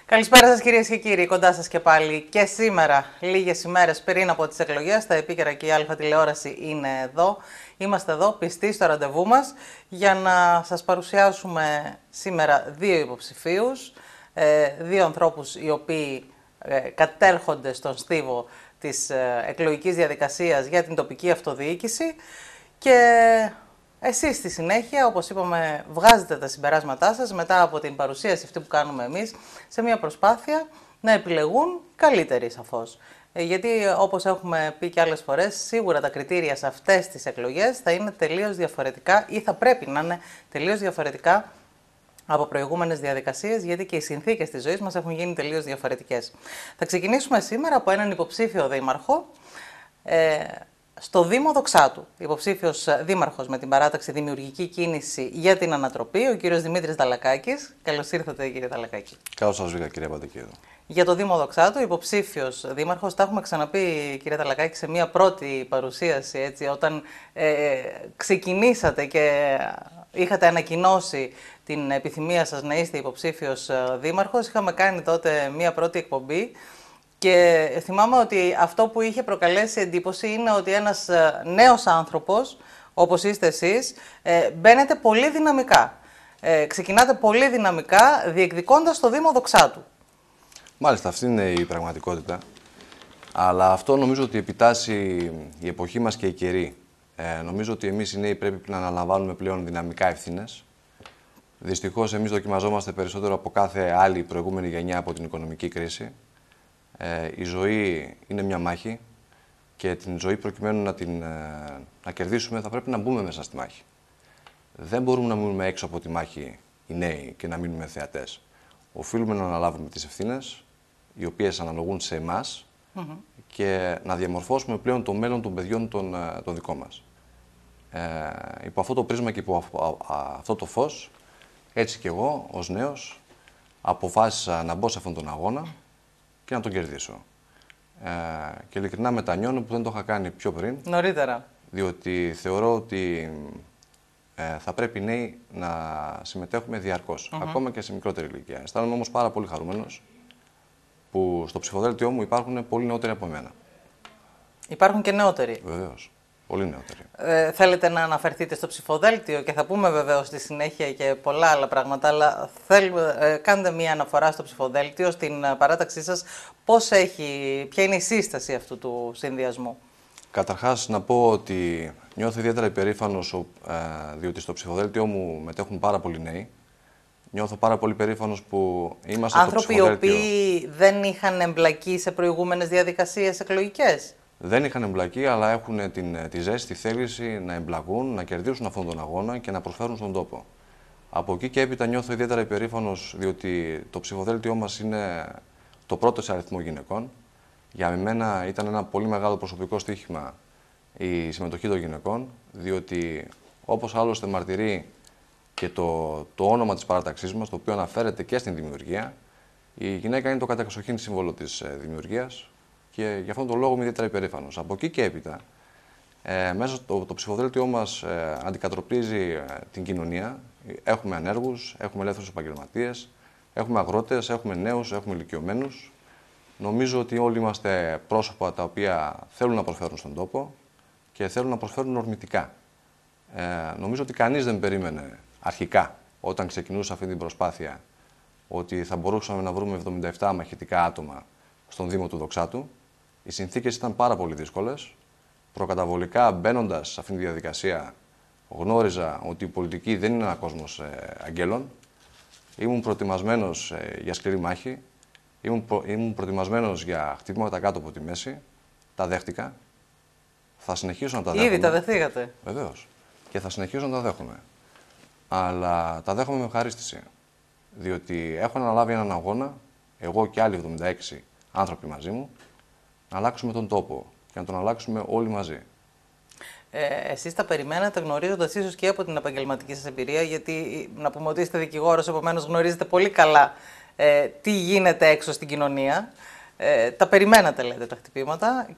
Καλησπέρα σας κυρίες και κύριοι, κοντά σας και πάλι και σήμερα, λίγες ημέρες πριν από τις εκλογές, τα επίκαιρα και η Αλφα τηλεόραση είναι εδώ. Είμαστε εδώ πιστοί στο ραντεβού μας για να σας παρουσιάσουμε σήμερα δύο υποψηφίους, δύο ανθρώπους οι οποίοι κατέρχονται στον στίβο της εκλογικής διαδικασίας για την τοπική αυτοδιοίκηση και εσείς στη συνέχεια, όπως είπαμε, βγάζετε τα συμπεράσματά σας μετά από την παρουσίαση αυτή που κάνουμε εμείς σε μια προσπάθεια να επιλεγούν καλύτεροι σαφώς. Γιατί όπως έχουμε πει και άλλες φορές, σίγουρα τα κριτήρια σε αυτές τις εκλογές θα είναι τελείως διαφορετικά ή θα πρέπει να είναι τελείως διαφορετικά από προηγούμενες διαδικασίες, γιατί και οι συνθήκες της ζωής μας έχουν γίνει τελείως διαφορετικές. Θα ξεκινήσουμε σήμερα από έναν υποψήφιο δήμαρχο, στο Δήμο Δοξάτου, υποψήφιος δήμαρχος με την παράταξη Δημιουργική Κίνηση για την Ανατροπή, ο κύριος Δημήτρης Δαλακάκης. Καλώς ήρθατε, κύριε Δαλακάκη. Καλώς σας βρήκα, κύριε Παντεκίδου. Για το Δήμο Δοξάτου, υποψήφιος δήμαρχος, τα έχουμε ξαναπεί, κύριε Δαλακάκη, σε μία πρώτη παρουσίαση, έτσι, όταν ξεκινήσατε και είχατε ανακοινώσει την επιθυμία σας να είστε υποψήφιος δήμαρχος. Είχαμε κάνει τότε μία πρώτη εκπομπή. Και θυμάμαι ότι αυτό που είχε προκαλέσει εντύπωση είναι ότι ένας νέος άνθρωπος, όπως είστε εσείς, μπαίνετε πολύ δυναμικά. Ξεκινάτε πολύ δυναμικά, διεκδικώντας το Δήμο Δοξάτου. Μάλιστα, αυτή είναι η πραγματικότητα. Αλλά αυτό νομίζω ότι επιτάσσει η εποχή μας και οι καιροί. Νομίζω ότι εμείς οι νέοι πρέπει να αναλαμβάνουμε πλέον δυναμικά ευθύνες. Δυστυχώς, εμείς δοκιμαζόμαστε περισσότερο από κάθε άλλη προηγούμενη γενιά από την οικονομική κρίση. Η ζωή είναι μια μάχη και την ζωή προκειμένου να κερδίσουμε θα πρέπει να μπούμε μέσα στη μάχη. Δεν μπορούμε να μείνουμε έξω από τη μάχη οι νέοι και να μείνουμε θεατές. Οφείλουμε να αναλάβουμε τις ευθύνες, οι οποίες αναλογούν σε εμάς και να διαμορφώσουμε πλέον το μέλλον των παιδιών των δικών μας. Υπό αυτό το πρίσμα και υπό αυτό το φως, έτσι κι εγώ ως νέος αποφάσισα να μπω σε αυτόν τον αγώνα και να τον κερδίσω. Και ειλικρινά μετανιώνω που δεν το είχα κάνει πιο πριν. Νωρίτερα. Διότι θεωρώ ότι θα πρέπει οι νέοι να συμμετέχουμε διαρκώς, ακόμα και σε μικρότερη ηλικία. Αισθάνομαι όμως πάρα πολύ χαρούμενος που στο ψηφοδέλτιό μου υπάρχουν πολύ νεότεροι από μένα. Υπάρχουν και νεότεροι. Βεβαίως. Πολύ νεότεροι. Θέλετε να αναφερθείτε στο ψηφοδέλτιο και θα πούμε βεβαίως στη συνέχεια και πολλά άλλα πράγματα, αλλά κάντε μία αναφορά στο ψηφοδέλτιο, στην παράταξή σας, ποια είναι η σύσταση αυτού του συνδυασμού. Καταρχάς να πω ότι νιώθω ιδιαίτερα υπερήφανος διότι στο ψηφοδέλτιό μου μετέχουν πάρα πολλοί νέοι. Νιώθω πάρα πολύ περήφανος που είμαστε άνθρωποι στο ψηφοδέλτιο. Οι οποίοι δεν είχαν εμπλακεί σε προηγούμενες διαδικασίες εκλογικές. Δεν είχαν εμπλακεί, αλλά έχουν τη ζέστη, τη θέληση να εμπλακούν, να κερδίσουν αυτόν τον αγώνα και να προσφέρουν στον τόπο. Από εκεί και έπειτα νιώθω ιδιαίτερα υπερήφανος, διότι το ψηφοδέλτιό μας είναι το πρώτο σε αριθμό γυναικών. Για μένα ήταν ένα πολύ μεγάλο προσωπικό στοίχημα η συμμετοχή των γυναικών, διότι όπως άλλωστε μαρτυρεί και το όνομα της παράταξής μας, το οποίο αναφέρεται και στην δημιουργία, η γυναίκα είναι το κατεξοχήν σύμβολο της δημιουργίας. Και γι' αυτόν τον λόγο είμαι ιδιαίτερα υπερήφανος. Από εκεί και έπειτα, μέσα το ψηφοδέλτιό μας αντικατοπτρίζει την κοινωνία. Έχουμε ανέργους, έχουμε ελεύθερους επαγγελματίες, έχουμε αγρότες, έχουμε νέους, έχουμε ηλικιωμένους. Νομίζω ότι όλοι είμαστε πρόσωπα τα οποία θέλουν να προσφέρουν στον τόπο και θέλουν να προσφέρουν ορμητικά. Νομίζω ότι κανείς δεν περίμενε αρχικά, όταν ξεκινούσα αυτή την προσπάθεια, ότι θα μπορούσαμε να βρούμε 77 μαχητικά άτομα στον Δήμο του Δοξάτου. Οι συνθήκες ήταν πάρα πολύ δύσκολες. Προκαταβολικά, μπαίνοντας σε αυτήν τη διαδικασία, γνώριζα ότι η πολιτική δεν είναι ένα κόσμος αγγέλων. Ήμουν προετοιμασμένος για σκληρή μάχη. Ήμουν προετοιμασμένος για χτυπήματα κάτω από τη μέση. Τα δέχτηκα. Θα συνεχίσω να τα δέχομαι. Ήδη τα δεχτήκατε. Βεβαίως. Και θα συνεχίσω να τα δέχομαι. Αλλά τα δέχομαι με ευχαρίστηση. Διότι έχω αναλάβει έναν αγώνα, εγώ και άλλοι 76 άνθρωποι μαζί μου, να αλλάξουμε τον τόπο και να τον αλλάξουμε όλοι μαζί. Εσείς τα περιμένατε γνωρίζοντας ίσως και από την επαγγελματική σας εμπειρία, γιατί να πούμε ότι είστε δικηγόρος, επομένως γνωρίζετε πολύ καλά τι γίνεται έξω στην κοινωνία. Τα περιμένατε, λέτε, τα χτυπήματα,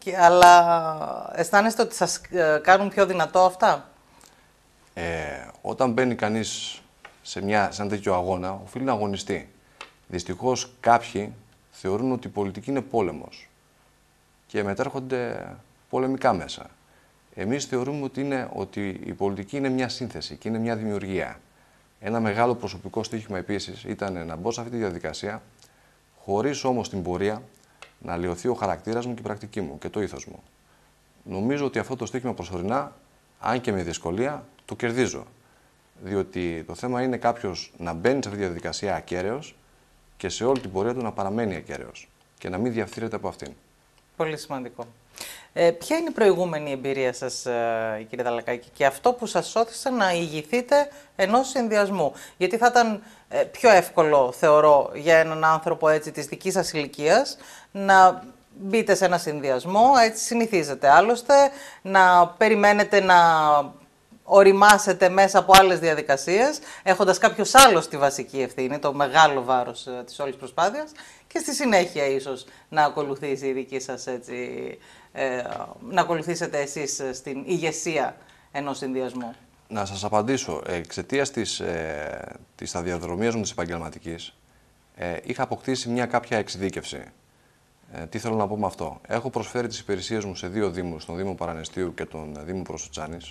αλλά αισθάνεστε ότι σας κάνουν πιο δυνατό αυτά. Όταν μπαίνει κανείς σε ένα τέτοιο αγώνα, οφείλει να αγωνιστεί. Δυστυχώς κάποιοι θεωρούν ότι η πολιτική είναι πόλεμος και μετέρχονται πολεμικά μέσα. Εμείς θεωρούμε ότι η πολιτική είναι μια σύνθεση και είναι μια δημιουργία. Ένα μεγάλο προσωπικό στοίχημα επίσης ήταν να μπω σε αυτή τη διαδικασία, χωρίς όμως στην πορεία να αλλοιωθεί ο χαρακτήρας μου και η πρακτική μου και το ήθος μου. Νομίζω ότι αυτό το στοίχημα προσωρινά, αν και με δυσκολία, το κερδίζω. Διότι το θέμα είναι κάποιος να μπαίνει σε αυτή τη διαδικασία ακέραιος και σε όλη την πορεία του να παραμένει ακέραιος και να μην διαφθείρεται από αυτήν. Πολύ σημαντικό. Ποια είναι η προηγούμενη εμπειρία σας, κύριε Δαλακάκη, και αυτό που σας όθησε να ηγηθείτε ενός συνδυασμού? Γιατί θα ήταν πιο εύκολο, θεωρώ, για έναν άνθρωπο έτσι της δικής σας ηλικίας να μπείτε σε ένα συνδυασμό, έτσι συνηθίζετε άλλωστε, να περιμένετε να οριμάσετε μέσα από άλλες διαδικασίες, έχοντας κάποιος άλλος τη βασική ευθύνη, το μεγάλο βάρος της όλης προσπάθειας, και στη συνέχεια ίσως να ακολουθήσει η δική σας έτσι, να ακολουθήσετε εσείς στην ηγεσία ενός συνδυασμού. Να σας απαντήσω. Εξαιτίας της σταδιοδρομίας μου της επαγγελματικής, είχα αποκτήσει μια κάποια εξειδίκευση. Τι θέλω να πω με αυτό? Έχω προσφέρει τις υπηρεσίες μου σε δύο δήμους, τον Δήμο Παραναιστείου και τον Δήμο Προσοτσάνης.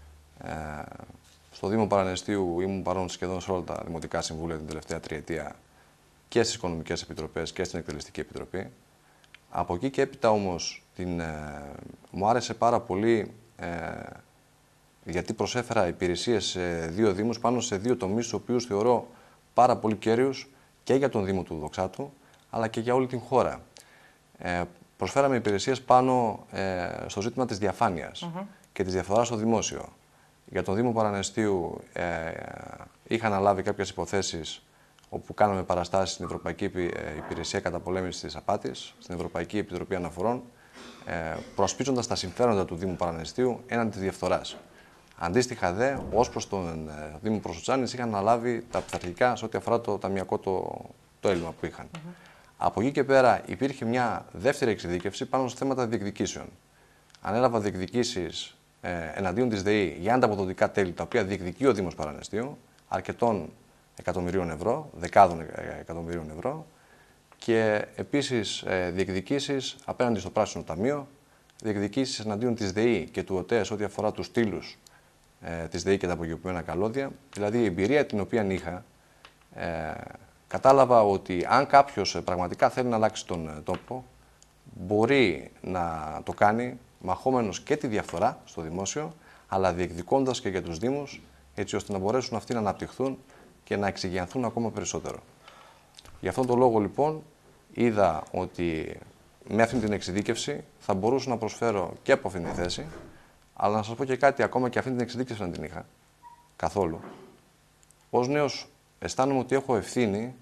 Στο Δήμο Παραναιστείου ήμουν παρόν σχεδόν σε όλα τα δημοτικά συμβούλια την τελευταία τριετία και στις Οικονομικές Επιτροπές και στην Εκτελεστική Επιτροπή. Από εκεί και έπειτα όμως μου άρεσε πάρα πολύ γιατί προσέφερα υπηρεσίες σε δύο δήμους πάνω σε δύο τομείς, τους οποίους θεωρώ πάρα πολύ κέριους και για τον Δήμο του Δοξάτου, αλλά και για όλη την χώρα. Προσφέραμε υπηρεσίες πάνω στο ζήτημα της διαφάνειας και της διαφθοράς στο δημόσιο. Για τον Δήμο Παραναιστείου είχα αναλάβει κάποιες υποθέσεις όπου κάναμε παραστάσεις στην Ευρωπαϊκή Υπηρεσία Καταπολέμησης της Απάτης, στην Ευρωπαϊκή Επιτροπή Αναφορών, προασπίζοντας τα συμφέροντα του Δήμου Παραναιστείου έναντι της διαφθοράς. Αντίστοιχα, ως προς τον Δήμο Προσοτσάνης, είχαν αναλάβει τα πειθαρχικά σε ό,τι αφορά το ταμιακό το έλλειμμα που είχαν. Από εκεί και πέρα υπήρχε μια δεύτερη εξειδίκευση πάνω σε θέματα διεκδικήσεων. Ανέλαβα διεκδικήσεις εναντίον της ΔΕΗ για ανταποδοτικά τέλη, τα οποία διεκδικεί ο Δήμος Παραναιστείου, αρκετών εκατομμυρίων ευρώ, δεκάδων εκατομμυρίων ευρώ, και επίσης διεκδικήσεις απέναντι στο Πράσινο Ταμείο, διεκδικήσεις εναντίον της ΔΕΗ και του ΟΤΕ σε ό,τι αφορά τους στήλους της ΔΕΗ και τα απογειωμένα καλώδια. Δηλαδή, η εμπειρία την οποία είχα, κατάλαβα ότι αν κάποιος πραγματικά θέλει να αλλάξει τον τόπο, μπορεί να το κάνει μαχόμενος και τη διαφθορά στο δημόσιο, αλλά διεκδικώντας και για τους Δήμους, έτσι ώστε να μπορέσουν αυτοί να αναπτυχθούν και να εξηγιανθούν ακόμα περισσότερο. Γι' αυτόν τον λόγο, λοιπόν, είδα ότι με αυτή την εξειδίκευση θα μπορούσα να προσφέρω και από αυτήν τη θέση, αλλά να σας πω και κάτι, ακόμα και αυτή την εξειδίκευση δεν την είχα καθόλου. Ως νέος αισθάνομαι ότι έχω ευθύνη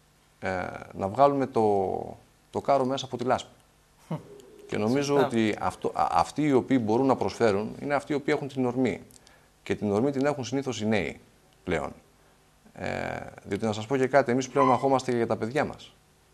να βγάλουμε το κάρο μέσα από τη λάσπη. Και νομίζω ότι αυτοί οι οποίοι μπορούν να προσφέρουν είναι αυτοί οι οποίοι έχουν την ορμή. Και την ορμή την έχουν συνήθως οι νέοι πλέον. Διότι να σας πω και κάτι, εμείς πλέον μαχόμαστε για τα παιδιά μας.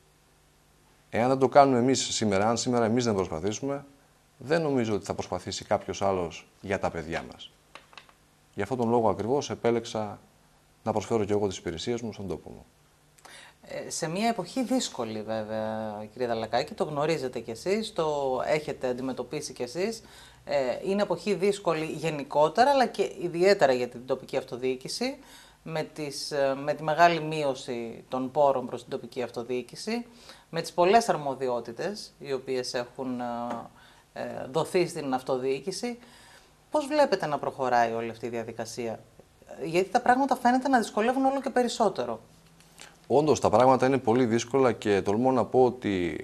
Εάν δεν το κάνουμε εμείς σήμερα, αν σήμερα εμείς δεν προσπαθήσουμε, δεν νομίζω ότι θα προσπαθήσει κάποιος άλλος για τα παιδιά μας. Γι' αυτόν τον λόγο ακριβώς επέλεξα να προσφέρω και εγώ τις υπηρεσίες μου στον τόπο μου. Σε μια εποχή δύσκολη, βέβαια, κύριε Δαλακάκη, το γνωρίζετε κι εσείς, το έχετε αντιμετωπίσει κι εσείς. Είναι εποχή δύσκολη γενικότερα, αλλά και ιδιαίτερα για την τοπική αυτοδιοίκηση, με τη μεγάλη μείωση των πόρων προς την τοπική αυτοδιοίκηση, με τις πολλές αρμοδιότητες οι οποίες έχουν δοθεί στην αυτοδιοίκηση. Πώς βλέπετε να προχωράει όλη αυτή η διαδικασία? Γιατί τα πράγματα φαίνεται να δυσκολεύουν όλο και περισσότερο. Όντως, τα πράγματα είναι πολύ δύσκολα και τολμώ να πω ότι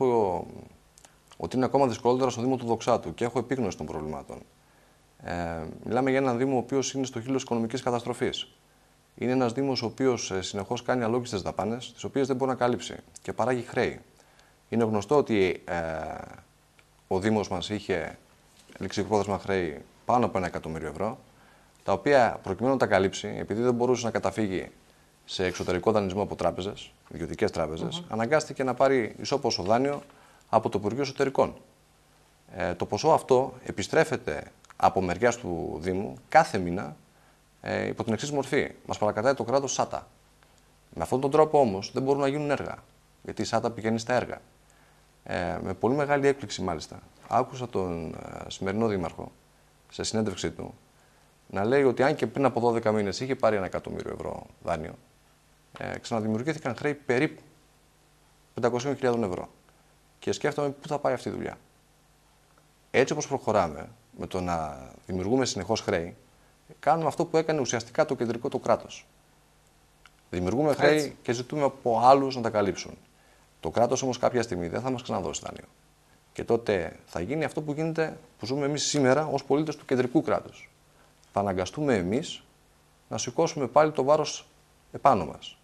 είναι ακόμα δυσκολότερα στο Δήμο του Δοξάτου και έχω επίγνωση των προβλημάτων. Μιλάμε για έναν Δήμο ο οποίος είναι στο χείλος οικονομικής καταστροφής. Είναι ένας Δήμος ο οποίος συνεχώς κάνει αλόγιστες δαπάνες, τις οποίες δεν μπορεί να καλύψει και παράγει χρέη. Είναι γνωστό ότι ο Δήμος μας είχε ληξιπρόθεσμα χρέη πάνω από 1 εκατομμύριο ευρώ, τα οποία προκειμένου να τα καλύψει, επειδή δεν μπορούσε να καταφύγει σε εξωτερικό δανεισμό από τράπεζες, ιδιωτικές τράπεζες, αναγκάστηκε να πάρει ισόποσο δάνειο από το Υπουργείο Εσωτερικών. Το ποσό αυτό επιστρέφεται από μεριάς του Δήμου κάθε μήνα υπό την εξής μορφή. Μας παρακατάει το κράτος ΣΑΤΑ. Με αυτόν τον τρόπο όμως δεν μπορούν να γίνουν έργα. Γιατί η ΣΑΤΑ πηγαίνει στα έργα. Με πολύ μεγάλη έκπληξη μάλιστα. Άκουσα τον σημερινό δήμαρχο σε συνέντευξή του να λέει ότι αν και πριν από 12 μήνες είχε πάρει 1 εκατομμύριο ευρώ δάνειο, ξαναδημιουργήθηκαν χρέη περίπου 500.000 ευρώ. Και σκέφτομαι πού θα πάει αυτή η δουλειά. Έτσι όπως προχωράμε, με το να δημιουργούμε συνεχώς χρέη, κάνουμε αυτό που έκανε ουσιαστικά το κεντρικό το κράτος. Δημιουργούμε χρέη και ζητούμε από άλλους να τα καλύψουν. Το κράτος όμως κάποια στιγμή δεν θα μας ξαναδώσει δάνειο. Και τότε θα γίνει αυτό που ζούμε εμείς σήμερα ως πολίτες του κεντρικού κράτους. Θα αναγκαστούμε εμείς να σηκώσουμε πάλι το βάρος επάνω μας.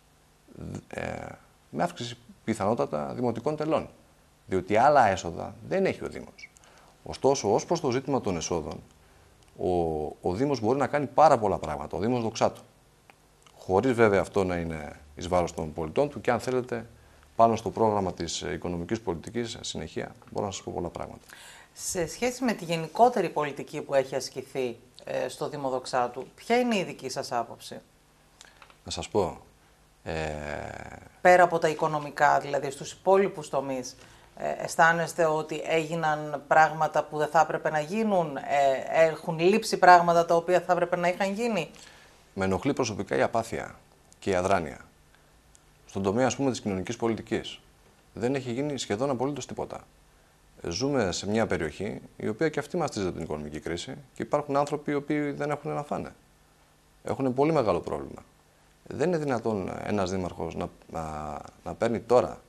Με αύξηση πιθανότατα δημοτικών τελών. Διότι άλλα έσοδα δεν έχει ο Δήμος. Ωστόσο, ως προς το ζήτημα των εσόδων, ο Δήμος μπορεί να κάνει πάρα πολλά πράγματα. Ο Δήμος δοξά του. Χωρίς βέβαια αυτό να είναι εις βάρος των πολιτών του και αν θέλετε πάνω στο πρόγραμμα της οικονομικής πολιτικής συνεχεία μπορώ να σας πω πολλά πράγματα. Σε σχέση με τη γενικότερη πολιτική που έχει ασκηθεί στο Δήμο Δοξάτου, ποια είναι η δική σας άποψη? Να σας πω. Πέρα από τα οικονομικά, δηλαδή στους υπόλοιπους τομείς, αισθάνεστε ότι έγιναν πράγματα που δεν θα έπρεπε να γίνουν, έχουν λείψει πράγματα τα οποία θα έπρεπε να είχαν γίνει? Με ενοχλεί προσωπικά η απάθεια και η αδράνεια. Στον τομέα, ας πούμε, της κοινωνικής πολιτικής δεν έχει γίνει σχεδόν απολύτως τίποτα. Ζούμε σε μια περιοχή η οποία και αυτή μαστίζεται την οικονομική κρίση και υπάρχουν άνθρωποι οι οποίοι δεν έχουν να φάνε. Έχουν πολύ μεγάλο πρόβλημα. Δεν είναι δυνατόν ένας δήμαρχος να παίρνει τώρα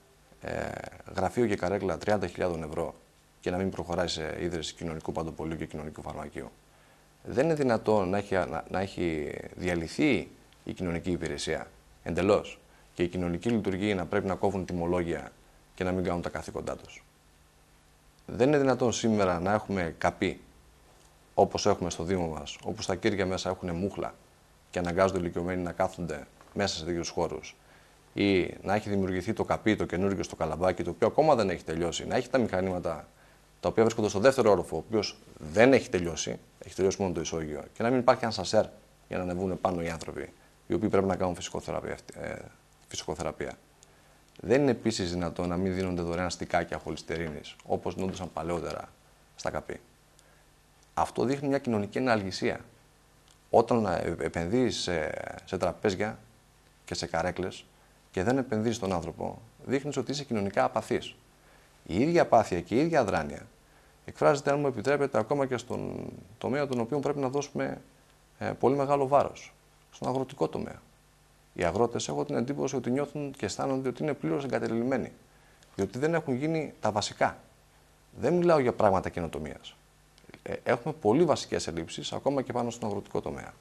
γραφείο και καρέκλα 30.000 ευρώ και να μην προχωράει σε ίδρυση κοινωνικού παντοπολίου και κοινωνικού φαρμακείου. Δεν είναι δυνατόν να έχει διαλυθεί η κοινωνική υπηρεσία εντελώς και η κοινωνική λειτουργία να πρέπει να κόβουν τιμολόγια και να μην κάνουν τα καθήκοντά τους. Δεν είναι δυνατόν σήμερα να έχουμε καπί όπως έχουμε στο Δήμο μας, όπου στα κήρια μέσα έχουν μούχλα και αναγκάζονται οι ηλικιωμένοι να κάθονται μέσα σε τέτοιους χώρους, ή να έχει δημιουργηθεί το καπί, το καινούργιο στο Καλαμπάκι, το οποίο ακόμα δεν έχει τελειώσει, να έχει τα μηχανήματα τα οποία βρίσκονται στο δεύτερο όροφο, ο οποίος δεν έχει τελειώσει μόνο το ισόγειο, και να μην υπάρχει ανσασέρ για να ανεβούν πάνω οι άνθρωποι, οι οποίοι πρέπει να κάνουν φυσικοθεραπεία. Δεν είναι επίσης δυνατόν να μην δίνονται δωρεάν στικάκια χολυστερίνης, όπως δίνονταν παλαιότερα στα καπί. Αυτό δείχνει μια κοινωνική εναλγησία. Όταν επενδύεις σε τραπέζια και σε καρέκλες και δεν επενδύεις στον άνθρωπο, δείχνεις ότι είσαι κοινωνικά απαθής. Η ίδια απάθεια και η ίδια αδράνεια εκφράζεται, αν μου επιτρέπετε, ακόμα και στον τομέα τον οποίο πρέπει να δώσουμε πολύ μεγάλο βάρος, στον αγροτικό τομέα. Οι αγρότες, έχω την εντύπωση ότι νιώθουν και αισθάνονται ότι είναι πλήρως εγκατελειμμένοι, διότι δεν έχουν γίνει τα βασικά. Δεν μιλάω για πράγματα καινοτομίας. Έχουμε πολύ βασικές ελλείψεις, ακόμα και πάνω στον αγροτικό τομέα.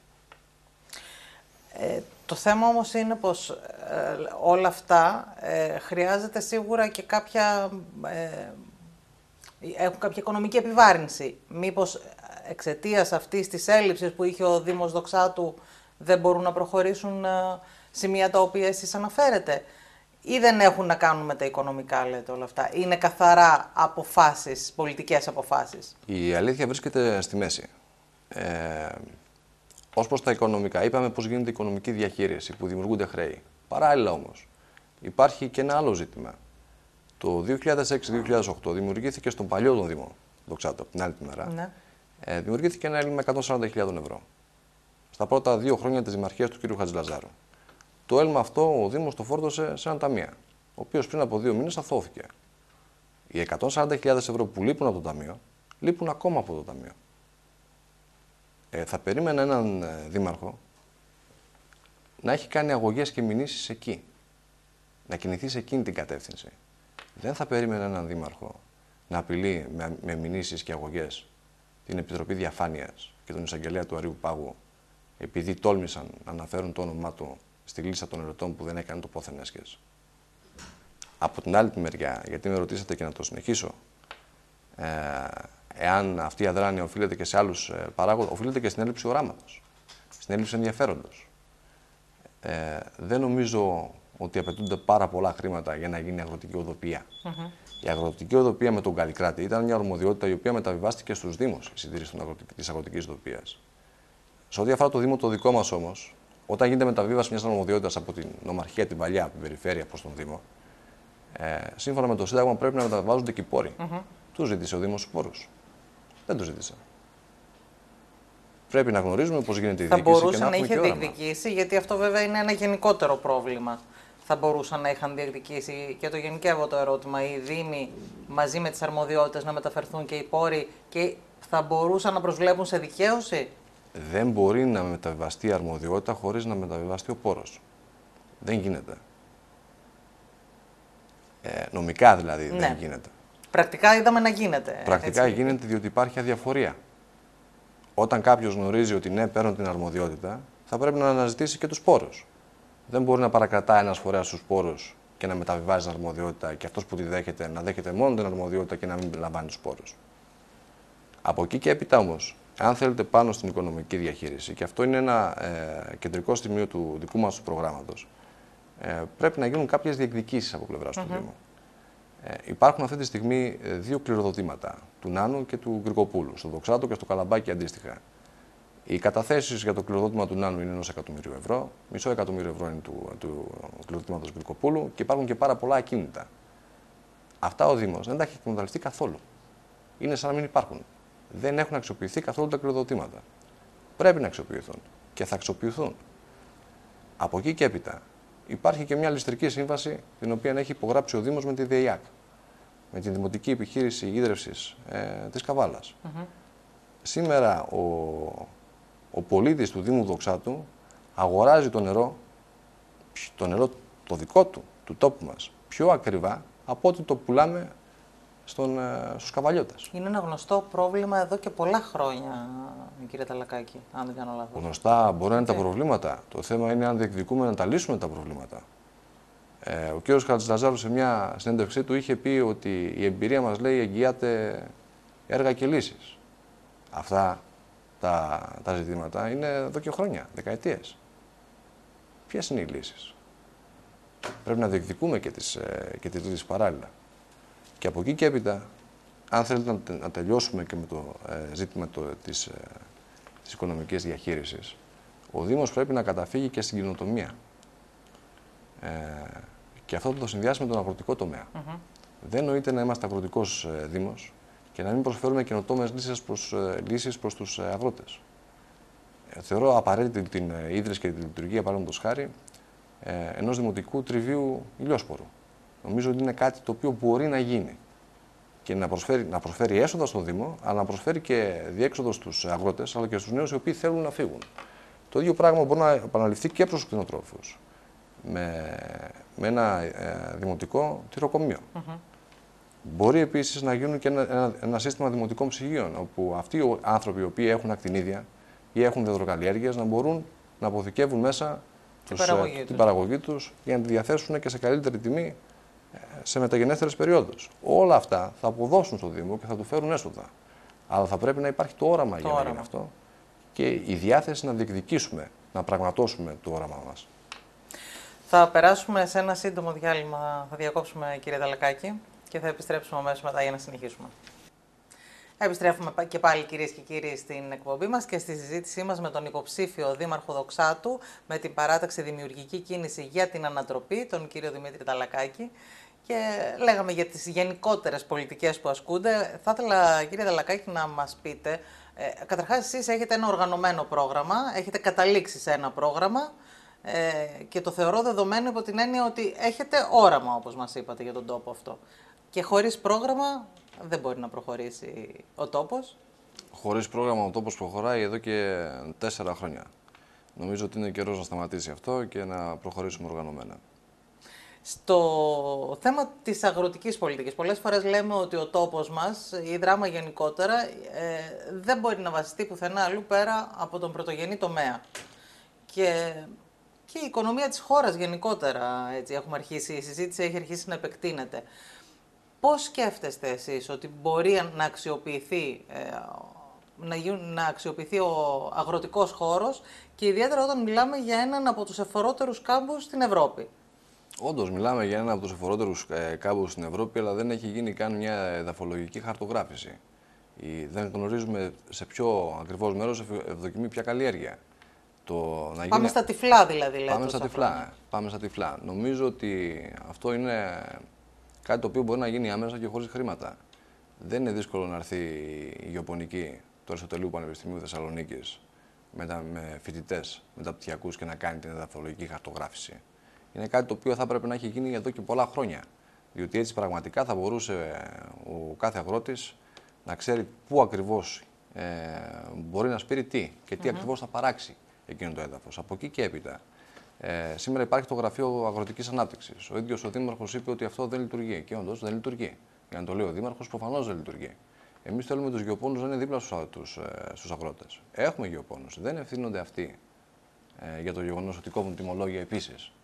Το θέμα όμως είναι πως όλα αυτά χρειάζεται σίγουρα και έχουν κάποια οικονομική επιβάρυνση. Μήπως εξαιτίας αυτής της έλλειψης που είχε ο Δήμος Δοξάτου δεν μπορούν να προχωρήσουν σημεία τα οποία εσείς αναφέρετε, ή δεν έχουν να κάνουν με τα οικονομικά, λέτε όλα αυτά? Είναι καθαρά αποφάσεις, πολιτικές αποφάσεις? Η αλήθεια βρίσκεται στη μέση. Ως προς τα οικονομικά, είπαμε πως γίνεται η οικονομική διαχείριση, που δημιουργούνται χρέη. Παράλληλα όμως, υπάρχει και ένα άλλο ζήτημα. Το 2006-2008 δημιουργήθηκε στον παλιό τον Δήμο Δοξάτου, από την άλλη τη μέρα, Ναι. Δημιουργήθηκε ένα έλλειμμα 140.000 ευρώ. Στα πρώτα 2 χρόνια της δημαρχίας του κ. Χατζηλαζάρου. Το έλλειμμα αυτό ο Δήμος το φόρτωσε σε έναν ταμείο, ο οποίος πριν από 2 μήνες αθώθηκε. Οι 140.000 ευρώ που λείπουν από το ταμείο, λείπουν ακόμα από το ταμείο. Θα περίμενα έναν δήμαρχο να έχει κάνει αγωγές και μηνύσεις εκεί, να κινηθεί σε εκείνη την κατεύθυνση. Δεν θα περίμενα έναν δήμαρχο να απειλεί με μηνύσεις και αγωγές την Επιτροπή Διαφάνειας και τον εισαγγελέα του Αρείου Πάγου, επειδή τόλμησαν να αναφέρουν το όνομά του στη λίστα των ερωτών που δεν έκανε το πόθεν έσχες. Από την άλλη τη μεριά, γιατί με ρωτήσατε και να το συνεχίσω, εάν αυτή η αδράνεια οφείλεται και σε άλλους παράγοντες, οφείλεται και στην έλλειψη οράματος, στην έλλειψη ενδιαφέροντος. Δεν νομίζω ότι απαιτούνται πάρα πολλά χρήματα για να γίνει αγροτική οδοποιία. Η αγροτική οδοποιία με τον Καλλικράτη ήταν μια αρμοδιότητα η οποία μεταβιβάστηκε στους Δήμους, η συντήρηση της αγροτικής οδοποιίας. Σε ό,τι αφορά το Δήμο το δικό μας όμως, Όταν γίνεται μεταβίβαση μια αρμοδιότητα από την νομαρχία, την παλιά, από την περιφέρεια προ τον Δήμο, σύμφωνα με το Σύνταγμα πρέπει να μεταβάζονται και οι πόροι. Του ζήτησε ο Δήμος του πόρου. Δεν του ζήτησε. Πρέπει να γνωρίζουμε πώς γίνεται η διοίκηση. Θα μπορούσε να είχε διεκδικήσει, γιατί αυτό βέβαια είναι ένα γενικότερο πρόβλημα. Θα μπορούσαν να είχαν διεκδικήσει, και το γενικεύω το ερώτημα, οι Δήμοι μαζί με τις αρμοδιότητες να μεταφερθούν και οι πόροι, και θα μπορούσαν να προσβλέπουν σε δικαίωση. Δεν μπορεί να μεταβιβαστεί η αρμοδιότητα χωρίς να μεταβιβαστεί ο πόρος. Δεν γίνεται. Νομικά δηλαδή δεν γίνεται. Πρακτικά είδαμε να γίνεται. Πρακτικά γίνεται διότι υπάρχει αδιαφορία. Όταν κάποιος γνωρίζει ότι ναι, παίρνω την αρμοδιότητα, θα πρέπει να αναζητήσει και τους πόρους. Δεν μπορεί να παρακρατά ένας φορέας τους πόρους και να μεταβιβάζει την αρμοδιότητα και αυτός που τη δέχεται να δέχεται μόνο την αρμοδιότητα και να μην λαμβάνει τους πόρους. Από εκεί και έπειτα όμως, αν θέλετε πάνω στην οικονομική διαχείριση, και αυτό είναι ένα κεντρικό σημείο του δικού μας του προγράμματος, πρέπει να γίνουν κάποιες διεκδικήσεις από πλευράς του Δήμου. Υπάρχουν αυτή τη στιγμή δύο κληροδοτήματα, του Νάνου και του Γκρικοπούλου, στο Δοξάτο και στο Καλαμπάκι αντίστοιχα. Οι καταθέσεις για το κληροδότημα του Νάνου είναι 1 εκατομμύριο ευρώ, μισό εκατομμύριο ευρώ είναι του κληροδοτήματος Γκρικοπούλου και υπάρχουν και πάρα πολλά ακίνητα. Αυτά ο Δήμος δεν τα έχει εκμεταλλευτεί καθόλου. Είναι σαν να μην υπάρχουν. Δεν έχουν αξιοποιηθεί καθόλου τα κληροδοτήματα. Πρέπει να αξιοποιηθούν και θα αξιοποιηθούν. Από εκεί και έπειτα υπάρχει και μια ληστρική σύμβαση την οποία έχει υπογράψει ο Δήμος με τη ΔΕΙΑΚ, με τη Δημοτική Επιχείρηση Ίδρευσης της Καβάλας. Σήμερα ο πολίτης του Δήμου Δοξάτου αγοράζει το νερό το δικό του, του τόπου μας, πιο ακριβά από ό,τι το πουλάμε στους καβαλιώτες. Είναι ένα γνωστό πρόβλημα εδώ και πολλά χρόνια, κύριε Ταλακάκη, αν δεν κάνω λάθος. Γνωστά μπορεί να είναι τα προβλήματα. Το θέμα είναι αν διεκδικούμε να τα λύσουμε τα προβλήματα. Ο κ. Χατζηλαζάρου σε μια συνέντευξή του είχε πει ότι η εμπειρία μας, λέει, εγγυάται έργα και λύσεις. Αυτά τα ζητήματα είναι εδώ και χρόνια, δεκαετίες. Ποιες είναι οι λύσεις? Πρέπει να διεκδικούμε και τις λύσεις παράλληλα. Και από εκεί και έπειτα, αν θέλετε να τελειώσουμε και με το ζήτημα της οικονομικής διαχείρισης, ο Δήμος πρέπει να καταφύγει και στην καινοτομία. Και αυτό θα το συνδυάσει με τον αγροτικό τομέα. Δεν νοείται να είμαστε αγροτικός Δήμος και να μην προσφέρουμε καινοτόμες λύσεις προς τους αγρότες. Θεωρώ απαραίτητη την ίδρυση και τη λειτουργία, παραδείγματος χάρη, ενός δημοτικού τριβείου ηλιόσπορου. Νομίζω ότι είναι κάτι το οποίο μπορεί να γίνει και να προσφέρει έσοδα στον Δήμο, αλλά να προσφέρει και διέξοδο στους αγρότες, αλλά και στους νέους οι οποίοι θέλουν να φύγουν. Το ίδιο πράγμα μπορεί να επαναληφθεί και προς τους κτηνοτρόφους, με ένα δημοτικό τυροκομείο. Μπορεί επίσης να γίνουν και ένα σύστημα δημοτικών ψυγείων, όπου αυτοί οι άνθρωποι οι οποίοι έχουν ακτινίδια ή έχουν δεδροκαλλιέργειες να μπορούν να αποθηκεύουν μέσα την παραγωγή τους για να τη διαθέσουν και σε καλύτερη τιμή σε μεταγενέστερες περιόδους. Όλα αυτά θα αποδώσουν στο Δήμο και θα του φέρουν έσοδα. Αλλά θα πρέπει να υπάρχει το όραμα για να γίνει αυτό και η διάθεση να διεκδικήσουμε, να πραγματώσουμε το όραμά μας. Θα περάσουμε σε ένα σύντομο διάλειμμα, θα διακόψουμε, κύριε Ταλακάκη, και θα επιστρέψουμε αμέσως μετά για να συνεχίσουμε. Επιστρέφουμε και πάλι, κυρίες και κύριοι, στην εκπομπή μας και στη συζήτησή μας με τον υποψήφιο Δήμαρχο Δοξάτου με την παράταξη Δημιουργική Κίνηση για την Ανατροπή, τον κύριο Δημήτρη Ταλακάκη. Και λέγαμε για τις γενικότερες πολιτικές που ασκούνται. Θα ήθελα, κύριε Ταλακάκη, να μας πείτε, καταρχάς εσείς έχετε ένα οργανωμένο πρόγραμμα, έχετε καταλήξει σε ένα πρόγραμμα και το θεωρώ δεδομένο υπό την έννοια ότι έχετε όραμα, όπως μας είπατε, για τον τόπο αυτό. Και χωρίς πρόγραμμα δεν μπορεί να προχωρήσει ο τόπος. Χωρίς πρόγραμμα ο τόπος προχωράει εδώ και 4 χρόνια. Νομίζω ότι είναι καιρός να σταματήσει αυτό και να προχωρήσουμε οργανωμένα. Στο θέμα της αγροτικής πολιτικής, πολλές φορές λέμε ότι ο τόπος μας, η Δράμα γενικότερα, δεν μπορεί να βασιστεί πουθενά αλλού πέρα από τον πρωτογενή τομέα. Και η οικονομία της χώρας γενικότερα, έτσι, έχουμε αρχίσει, η συζήτηση έχει αρχίσει να επεκτείνεται. Πώς σκέφτεστε εσείς ότι μπορεί να αξιοποιηθεί, να αξιοποιηθεί ο αγροτικός χώρος και ιδιαίτερα όταν μιλάμε για έναν από τους εφορότερους κάμπους στην Ευρώπη? Όντως, μιλάμε για έναν από τους εφορότερους κάμπους στην Ευρώπη, αλλά δεν έχει γίνει καν μια εδαφολογική χαρτογράφηση. Δεν γνωρίζουμε σε ποιο ακριβώς μέρος ευδοκιμεί ποια καλλιέργεια. Πάμε στα τυφλά δηλαδή, λέτε. Πάμε στα τυφλά. Νομίζω ότι αυτό είναι κάτι το οποίο μπορεί να γίνει άμεσα και χωρίς χρήματα. Δεν είναι δύσκολο να έρθει η γεωπονική του Αριστοτελείου Πανεπιστημίου Θεσσαλονίκης με φοιτητές μεταπτυχιακούς και να κάνει την εδαφολογική χαρτογράφηση. Είναι κάτι το οποίο θα πρέπει να έχει γίνει εδώ και πολλά χρόνια. Διότι έτσι πραγματικά θα μπορούσε ο κάθε αγρότης να ξέρει πού ακριβώς μπορεί να σπείρει τι και τι ακριβώς θα παράξει εκείνο το έδαφος. Από εκεί και έπειτα. Σήμερα υπάρχει το Γραφείο Αγροτικής Ανάπτυξης. Ο ίδιος ο Δήμαρχος είπε ότι αυτό δεν λειτουργεί. Και όντως δεν λειτουργεί. Για να το λέει ο Δήμαρχος, προφανώς δεν λειτουργεί. Εμείς θέλουμε τους γεωπόνους να είναι δίπλα στους αγρότες. Έχουμε γεωπόνους. Δεν ευθύνονται αυτοί για το γεγονός ότι κόβουν τιμολόγια επίσης.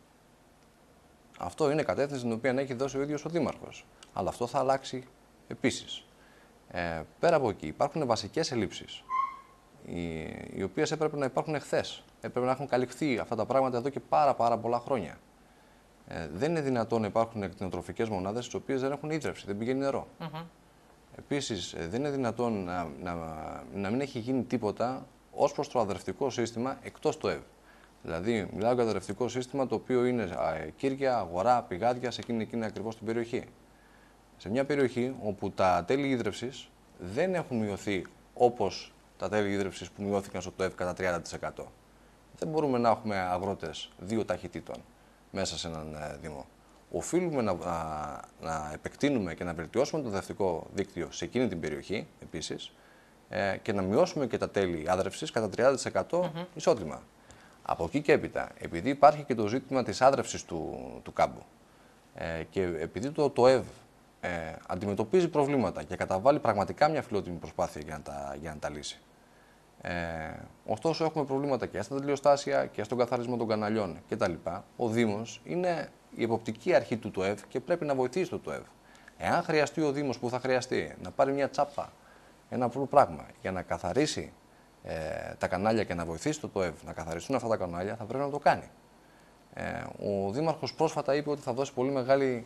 Αυτό είναι κατεύθυνση την οποία έχει δώσει ο ίδιος ο Δήμαρχος. Αλλά αυτό θα αλλάξει επίσης. Πέρα από εκεί, υπάρχουν βασικές ελλείψεις, οι οποίες έπρεπε να υπάρχουν εχθές. Έπρεπε να έχουν καλυφθεί αυτά τα πράγματα εδώ και πάρα πολλά χρόνια. Δεν είναι δυνατόν να υπάρχουν κτηνοτροφικές μονάδες τις οποίες δεν έχουν ίδρυυση, δεν πηγαίνει νερό. Επίσης, δεν είναι δυνατόν να μην έχει γίνει τίποτα ως προς το αδρευτικό σύστημα εκτός του ΕΒ. Δηλαδή, μιλάω για αδρευτικό σύστημα το οποίο είναι κήρια, αγορά, πηγάδια σε εκείνη ακριβώς την περιοχή. Σε μια περιοχή όπου τα τέλη ίδρυυσης δεν έχουν μειωθεί όπως τα τέλη ίδρυυσης που μειώθηκαν στο ΤΟΕΒ κατά 30%. Δεν μπορούμε να έχουμε αγρότες δύο ταχυτήτων μέσα σε έναν Δήμο. Οφείλουμε να επεκτείνουμε και να βελτιώσουμε το δευτικό δίκτυο σε εκείνη την περιοχή επίσης και να μειώσουμε και τα τέλη άδρευσης κατά 30% ισότιμα. Από εκεί και έπειτα, επειδή υπάρχει και το ζήτημα της άδρευσης του κάμπου και επειδή το ΤΟΕΒ αντιμετωπίζει προβλήματα και καταβάλει πραγματικά μια φιλότιμη προσπάθεια για να τα λύσει. Ωστόσο, έχουμε προβλήματα και στα τελειοστάσια και στον καθαρισμό των καναλιών κτλ. Ο Δήμος είναι η εποπτική αρχή του ΤΟΕΒ και πρέπει να βοηθήσει το ΤΟΕΒ. Εάν χρειαστεί ο Δήμος που θα χρειαστεί να πάρει μια τσάπα, ένα απλό πράγμα για να καθαρίσει τα κανάλια και να βοηθήσει το ΤΟΕΒ να καθαριστούν αυτά τα κανάλια, θα πρέπει να το κάνει. Ο Δήμαρχος πρόσφατα είπε ότι θα δώσει πολύ μεγάλη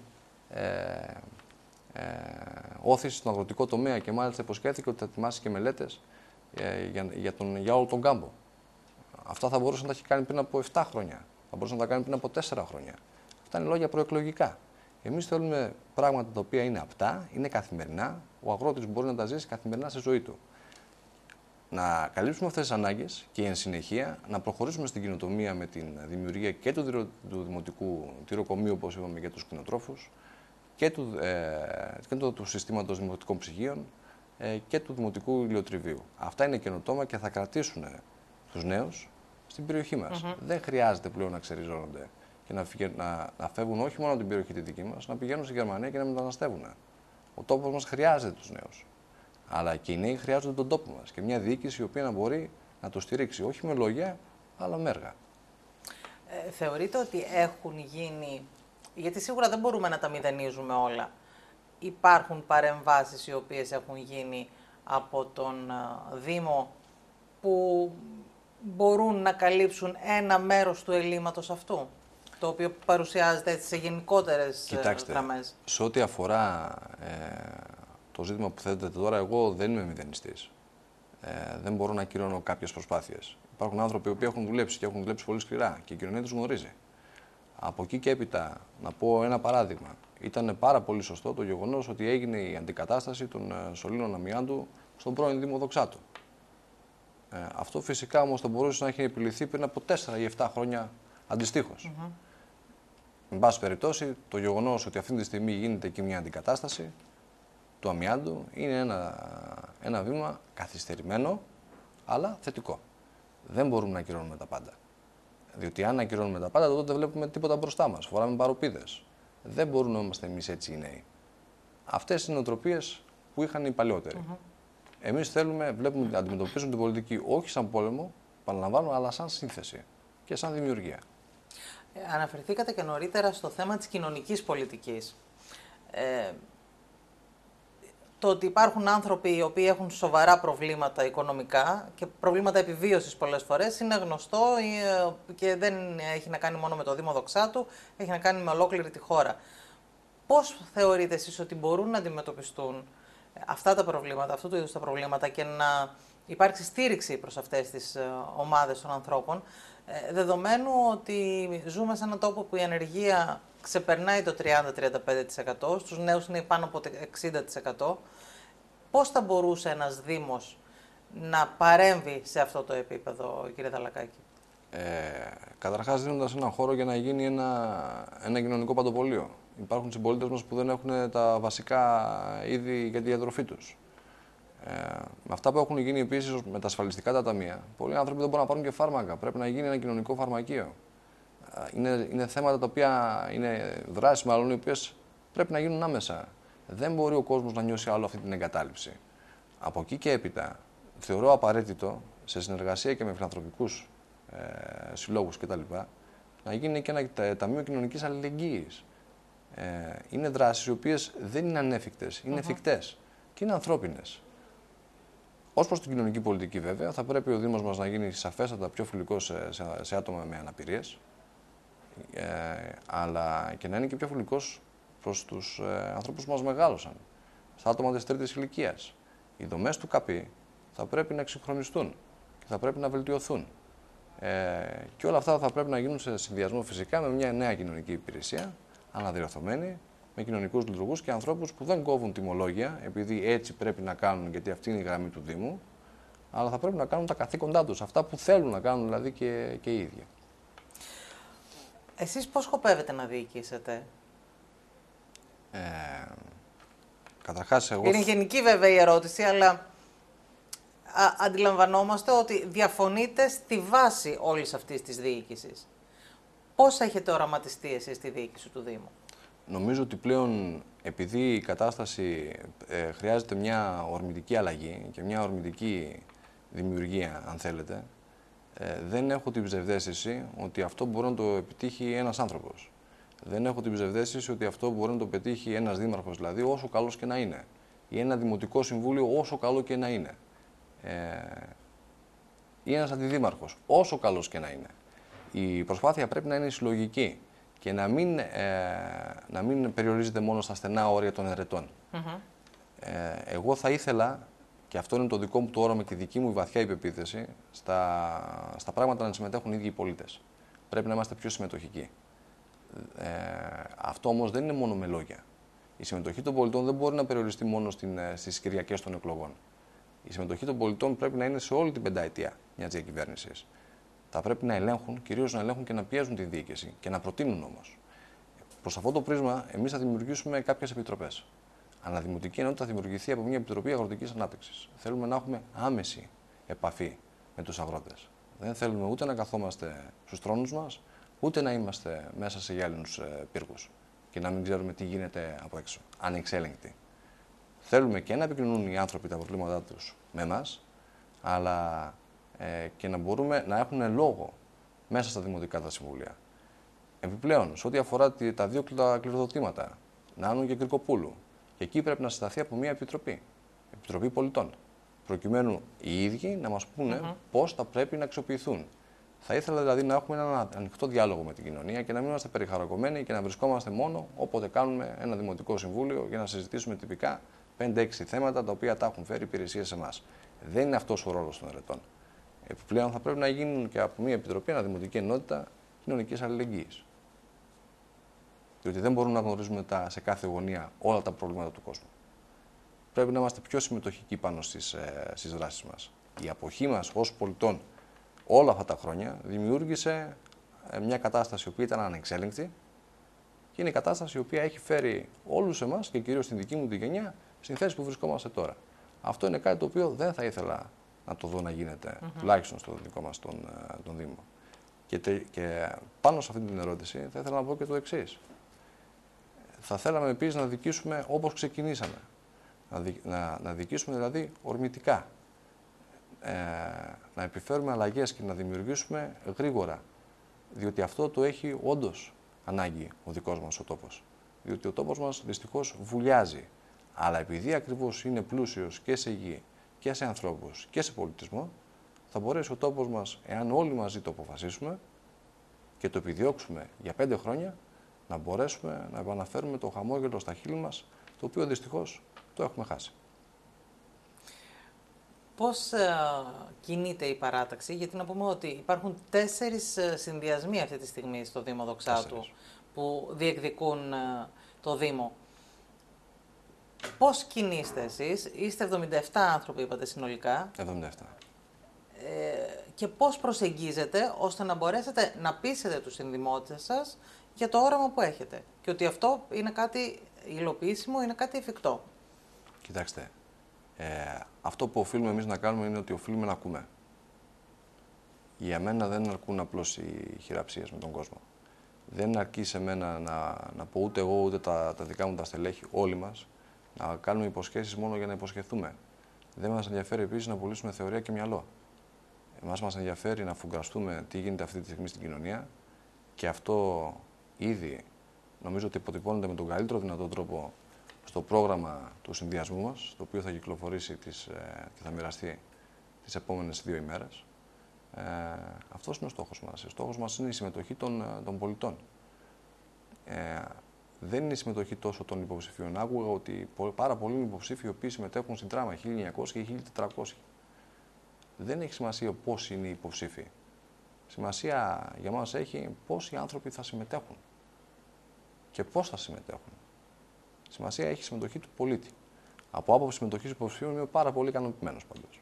όθηση στον αγροτικό τομέα και μάλιστα υποσχέθηκε ότι θα ετοιμάσει και μελέτες για όλο τον κάμπο. Αυτά θα μπορούσε να τα έχει κάνει πριν από 7 χρόνια. Θα μπορούσε να τα κάνει πριν από 4 χρόνια. Αυτά είναι λόγια προεκλογικά. Εμείς θέλουμε πράγματα τα οποία είναι απτά, είναι καθημερινά. Ο αγρότης μπορεί να τα ζήσει καθημερινά στη ζωή του. Να καλύψουμε αυτές τις ανάγκες και εν συνεχεία να προχωρήσουμε στην κοινοτομία με τη δημιουργία και του δημοτικού τυροκομείου, όπως είπαμε, για τους κτηνοτρόφους και του συστήματος δημοτικών ψυγείων και του δημοτικού ηλιοτριβείου. Αυτά είναι καινοτόμα και θα κρατήσουν τους νέους στην περιοχή μας. Δεν χρειάζεται πλέον να ξεριζώνονται και να φεύγουν όχι μόνο από την περιοχή τη δική μας, να πηγαίνουν στη Γερμανία και να μεταναστεύουν. Ο τόπος μας χρειάζεται τους νέους. Αλλά και οι νέοι χρειάζονται τον τόπο μας και μια διοίκηση η οποία να μπορεί να το στηρίξει, όχι με λόγια, αλλά με έργα. Θεωρείτε ότι έχουν γίνει, γιατί σίγουρα δεν μπορούμε να τα μηδενίζουμε όλα, υπάρχουν παρεμβάσεις οι οποίες έχουν γίνει από τον Δήμο που μπορούν να καλύψουν ένα μέρος του ελλείμματος αυτού, το οποίο παρουσιάζεται έτσι σε γενικότερες γραμμές? Σε ό,τι αφορά το ζήτημα που θέτετε τώρα, εγώ δεν είμαι μηδενιστής. Δεν μπορώ να ακυρώνω κάποιες προσπάθειες. Υπάρχουν άνθρωποι που έχουν δουλέψει και έχουν δουλέψει πολύ σκληρά και η κοινωνία τους γνωρίζει. Από εκεί και έπειτα, να πω ένα παράδειγμα. Ήταν πάρα πολύ σωστό το γεγονός ότι έγινε η αντικατάσταση των σωλήνων αμοιάντου στον πρώην Δήμο Δοξάτου. Αυτό φυσικά όμως θα μπορούσε να έχει επιληθεί πριν από 4 ή 7 χρόνια αντιστοίχως. Εν πάση περιπτώσει, το γεγονός ότι αυτή τη στιγμή γίνεται και μια αντικατάσταση του αμοιάντου είναι ένα βήμα καθυστερημένο, αλλά θετικό. Δεν μπορούμε να ακυρώνουμε τα πάντα. Διότι αν ακυρώνουμε τα πάντα, τότε δεν βλέπουμε τίποτα μπροστά μας. Φοράμε παροπίδες. Δεν μπορούμε να είμαστε εμείς έτσι οι νέοι. Αυτές είναι οι νοοτροπίες που είχαν οι παλαιότεροι. Εμείς βλέπουμε, αντιμετωπίζουμε την πολιτική όχι σαν πόλεμο, παραλαμβάνω, αλλά σαν σύνθεση και σαν δημιουργία. Αναφερθήκατε και νωρίτερα στο θέμα της κοινωνικής πολιτικής. Το ότι υπάρχουν άνθρωποι οι οποίοι έχουν σοβαρά προβλήματα οικονομικά και προβλήματα επιβίωσης πολλές φορές είναι γνωστό και δεν έχει να κάνει μόνο με το Δήμο Δοξάτου, έχει να κάνει με ολόκληρη τη χώρα. Πώς θεωρείτε εσείς ότι μπορούν να αντιμετωπιστούν αυτά τα προβλήματα, αυτού του είδους τα προβλήματα και να υπάρξει στήριξη προς αυτές τις ομάδες των ανθρώπων, δεδομένου ότι ζούμε σε έναν τόπο που η ανεργία ξεπερνάει το 30-35%, στους νέους είναι πάνω από το 60%. Πώς θα μπορούσε ένας Δήμος να παρέμβει σε αυτό το επίπεδο, κύριε Δαλακάκη? Καταρχάς, δίνοντας έναν χώρο για να γίνει ένα κοινωνικό παντοπολείο. Υπάρχουν συμπολίτες μας που δεν έχουν τα βασικά είδη για τη διατροφή τους. Με αυτά που έχουν γίνει επίσης με τα ασφαλιστικά τα ταμεία, πολλοί άνθρωποι δεν μπορούν να πάρουν και φάρμακα. Πρέπει να γίνει ένα κοινωνικό φαρμακείο. Είναι θέματα τα οποία είναι δράσεις, μάλλον, οι οποίες πρέπει να γίνουν άμεσα. Δεν μπορεί ο κόσμος να νιώσει άλλο αυτή την εγκατάλειψη. Από εκεί και έπειτα, θεωρώ απαραίτητο, σε συνεργασία και με φιλανθρωπικούς συλλόγους κτλ., να γίνει και ένα ταμείο κοινωνικής αλληλεγγύης. Είναι δράσεις οι οποίες δεν είναι ανέφικτες, είναι εφικτές και είναι ανθρώπινες. Ως προς την κοινωνική πολιτική, βέβαια, θα πρέπει ο Δήμος μας να γίνει σαφέστατα πιο φιλικός σε άτομα με αναπηρίες, αλλά και να είναι και πιο φιλικός προς τους ανθρώπους που μας μεγάλωσαν, στα άτομα της τρίτης ηλικίας. Οι δομές του ΚΑΠΗ θα πρέπει να εξυγχρονιστούν και θα πρέπει να βελτιωθούν. Και όλα αυτά θα πρέπει να γίνουν σε συνδυασμό φυσικά με μια νέα κοινωνική υπηρεσία, αναδιορθωμένη, με κοινωνικούς λειτουργούς και ανθρώπους που δεν κόβουν τιμολόγια, επειδή έτσι πρέπει να κάνουν, γιατί αυτή είναι η γραμμή του Δήμου, αλλά θα πρέπει να κάνουν τα καθήκοντά τους, αυτά που θέλουν να κάνουν δηλαδή και οι ίδιοι. Εσείς πώς σκοπεύετε να διοικήσετε? Καταρχάς, εγώ... Είναι γενική βέβαια η ερώτηση, αλλά αντιλαμβανόμαστε ότι διαφωνείτε στη βάση όλης αυτής της διοίκησης. Πώς έχετε οραματιστεί εσείς τη διοίκηση του Δήμου? Νομίζω ότι πλέον, επειδή η κατάσταση χρειάζεται μια ορμητική αλλαγή και μια ορμητική δημιουργία, αν θέλετε, δεν έχω την ψευδαίσθηση ότι αυτό μπορεί να το επιτύχει ένας άνθρωπος. Δεν έχω την ψευδαίσθηση ότι αυτό μπορεί να το πετύχει ένας δήμαρχος, δηλαδή, όσο καλός και να είναι. Ή ένα δημοτικό συμβούλιο, όσο καλό και να είναι. Ή ένας αντιδήμαρχος, όσο καλός και να είναι. Η προσπάθεια πρέπει να είναι συλλογική και να μην περιορίζεται μόνο στα στενά όρια των ερετών. Εγώ θα ήθελα, και αυτό είναι το δικό μου το όραμα και η δική μου βαθιά υπεποίθηση, στα πράγματα να συμμετέχουν οι ίδιοι οι πολίτες. Πρέπει να είμαστε πιο συμμετοχικοί. Αυτό όμως δεν είναι μόνο με λόγια. Η συμμετοχή των πολιτών δεν μπορεί να περιοριστεί μόνο στις Κυριακές των εκλογών. Η συμμετοχή των πολιτών πρέπει να είναι σε όλη την πενταετία μιας διακυβέρνησης. Θα πρέπει να ελέγχουν, κυρίως να ελέγχουν και να πιέζουν τη διοίκηση και να προτείνουν όμως. Προς αυτό το πρίσμα, εμείς θα δημιουργήσουμε κάποιες επιτροπές. Αναδημοτική ενότητα θα δημιουργηθεί από μια επιτροπή αγροτικής ανάπτυξης. Θέλουμε να έχουμε άμεση επαφή με τους αγρότες. Δεν θέλουμε ούτε να καθόμαστε στους θρόνους μας, ούτε να είμαστε μέσα σε γυάλινους πύργους και να μην ξέρουμε τι γίνεται από έξω, ανεξέλεγκτοι. Θέλουμε και να επικοινωνούν οι άνθρωποι τα προβλήματά τους με εμάς, αλλά και να μπορούμε να έχουν λόγο μέσα στα δημοτικά τα συμβούλια. Επιπλέον, σε ό,τι αφορά τα δύο κληροδοτήματα, Νάνου και Κυρκοπούλου, και εκεί πρέπει να συσταθεί από μια επιτροπή, Επιτροπή Πολιτών, προκειμένου οι ίδιοι να μας πούνε πώς θα πρέπει να αξιοποιηθούν. Θα ήθελα δηλαδή να έχουμε ένα ανοιχτό διάλογο με την κοινωνία και να μην είμαστε περιχαρακωμένοι και να βρισκόμαστε μόνο όποτε κάνουμε ένα δημοτικό συμβούλιο για να συζητήσουμε τυπικά 5-6 θέματα τα οποία τα έχουν φέρει υπηρεσίες σε εμάς. Δεν είναι αυτός ο ρόλος των ερετών. Επιπλέον, θα πρέπει να γίνουν και από μια επιτροπή, ένα δημοτική ενότητα κοινωνικής αλληλεγγύης. Διότι δεν μπορούμε να γνωρίζουμε σε κάθε γωνία όλα τα προβλήματα του κόσμου. Πρέπει να είμαστε πιο συμμετοχικοί πάνω στις δράσεις μας. Η αποχή μας ως πολιτών όλα αυτά τα χρόνια δημιούργησε μια κατάσταση που ήταν ανεξέλεγκτη και είναι η κατάσταση η οποία έχει φέρει όλους εμάς και κυρίως την δική μου τη γενιά στην θέση που βρισκόμαστε τώρα. Αυτό είναι κάτι το οποίο δεν θα ήθελα να το δω να γίνεται, τουλάχιστον στο δικό μας τον Δήμο. Και πάνω σε αυτή την ερώτηση θα ήθελα να πω και το εξής. Θα θέλαμε επίσης να δικήσουμε όπως ξεκινήσαμε. Να δικήσουμε δηλαδή ορμητικά. Να επιφέρουμε αλλαγές και να δημιουργήσουμε γρήγορα. Διότι αυτό το έχει όντως ανάγκη ο δικός μας ο τόπος. Διότι ο τόπος μας δυστυχώς βουλιάζει. Αλλά επειδή ακριβώς είναι πλούσιος και σε γη και σε ανθρώπους και σε πολιτισμό, θα μπορέσει ο τόπος μας, εάν όλοι μαζί το αποφασίσουμε και το επιδιώξουμε για 5 χρόνια, να μπορέσουμε να επαναφέρουμε το χαμόγελο στα χείλη μας, το οποίο δυστυχώς το έχουμε χάσει. Πώς κινείται η παράταξη, γιατί να πούμε ότι υπάρχουν 4 συνδυασμοί αυτή τη στιγμή στο Δήμο Δοξάτου που διεκδικούν το Δήμο. Πώς κινείστε εσείς, είστε 77 άνθρωποι είπατε συνολικά. 77. Και πώς προσεγγίζετε ώστε να μπορέσετε να πείσετε τους συνδημότες σας για το όραμα που έχετε και ότι αυτό είναι κάτι υλοποιήσιμο, είναι κάτι εφικτό. Κοιτάξτε, αυτό που οφείλουμε εμείς να κάνουμε είναι ότι οφείλουμε να ακούμε. Για μένα δεν αρκούν απλώς οι χειραψίες με τον κόσμο. Δεν αρκεί σε μένα να πω ούτε εγώ ούτε τα δικά μου τα στελέχη, όλοι μας, να κάνουμε υποσχέσεις μόνο για να υποσχεθούμε. Δεν μας ενδιαφέρει επίσης να πουλήσουμε θεωρία και μυαλό. Εμάς μας ενδιαφέρει να φουγκραστούμε τι γίνεται αυτή τη στιγμή στην κοινωνία και αυτό ήδη νομίζω ότι υποτυπώνεται με τον καλύτερο δυνατό τρόπο στο πρόγραμμα του συνδυασμού μας, το οποίο θα κυκλοφορήσει και θα μοιραστεί τις επόμενες 2 ημέρες. Αυτός είναι ο στόχος μας. Ο στόχος μας είναι η συμμετοχή των πολιτών. Δεν είναι η συμμετοχή τόσο των υποψηφίων. Άκουγα ότι πάρα πολλοί υποψήφοι οι οποίοι συμμετέχουν στην τράμα, 1900 και 1400. Δεν έχει σημασία πόσοι είναι οι υποψήφοι. Σημασία για μας έχει πόσοι άνθρωποι θα συμμετέχουν και πώς θα συμμετέχουν. Σημασία έχει η συμμετοχή του πολίτη. Από άποψη συμμετοχής υποψηφίων είμαι πάρα πολύ ικανοποιημένος πάντως.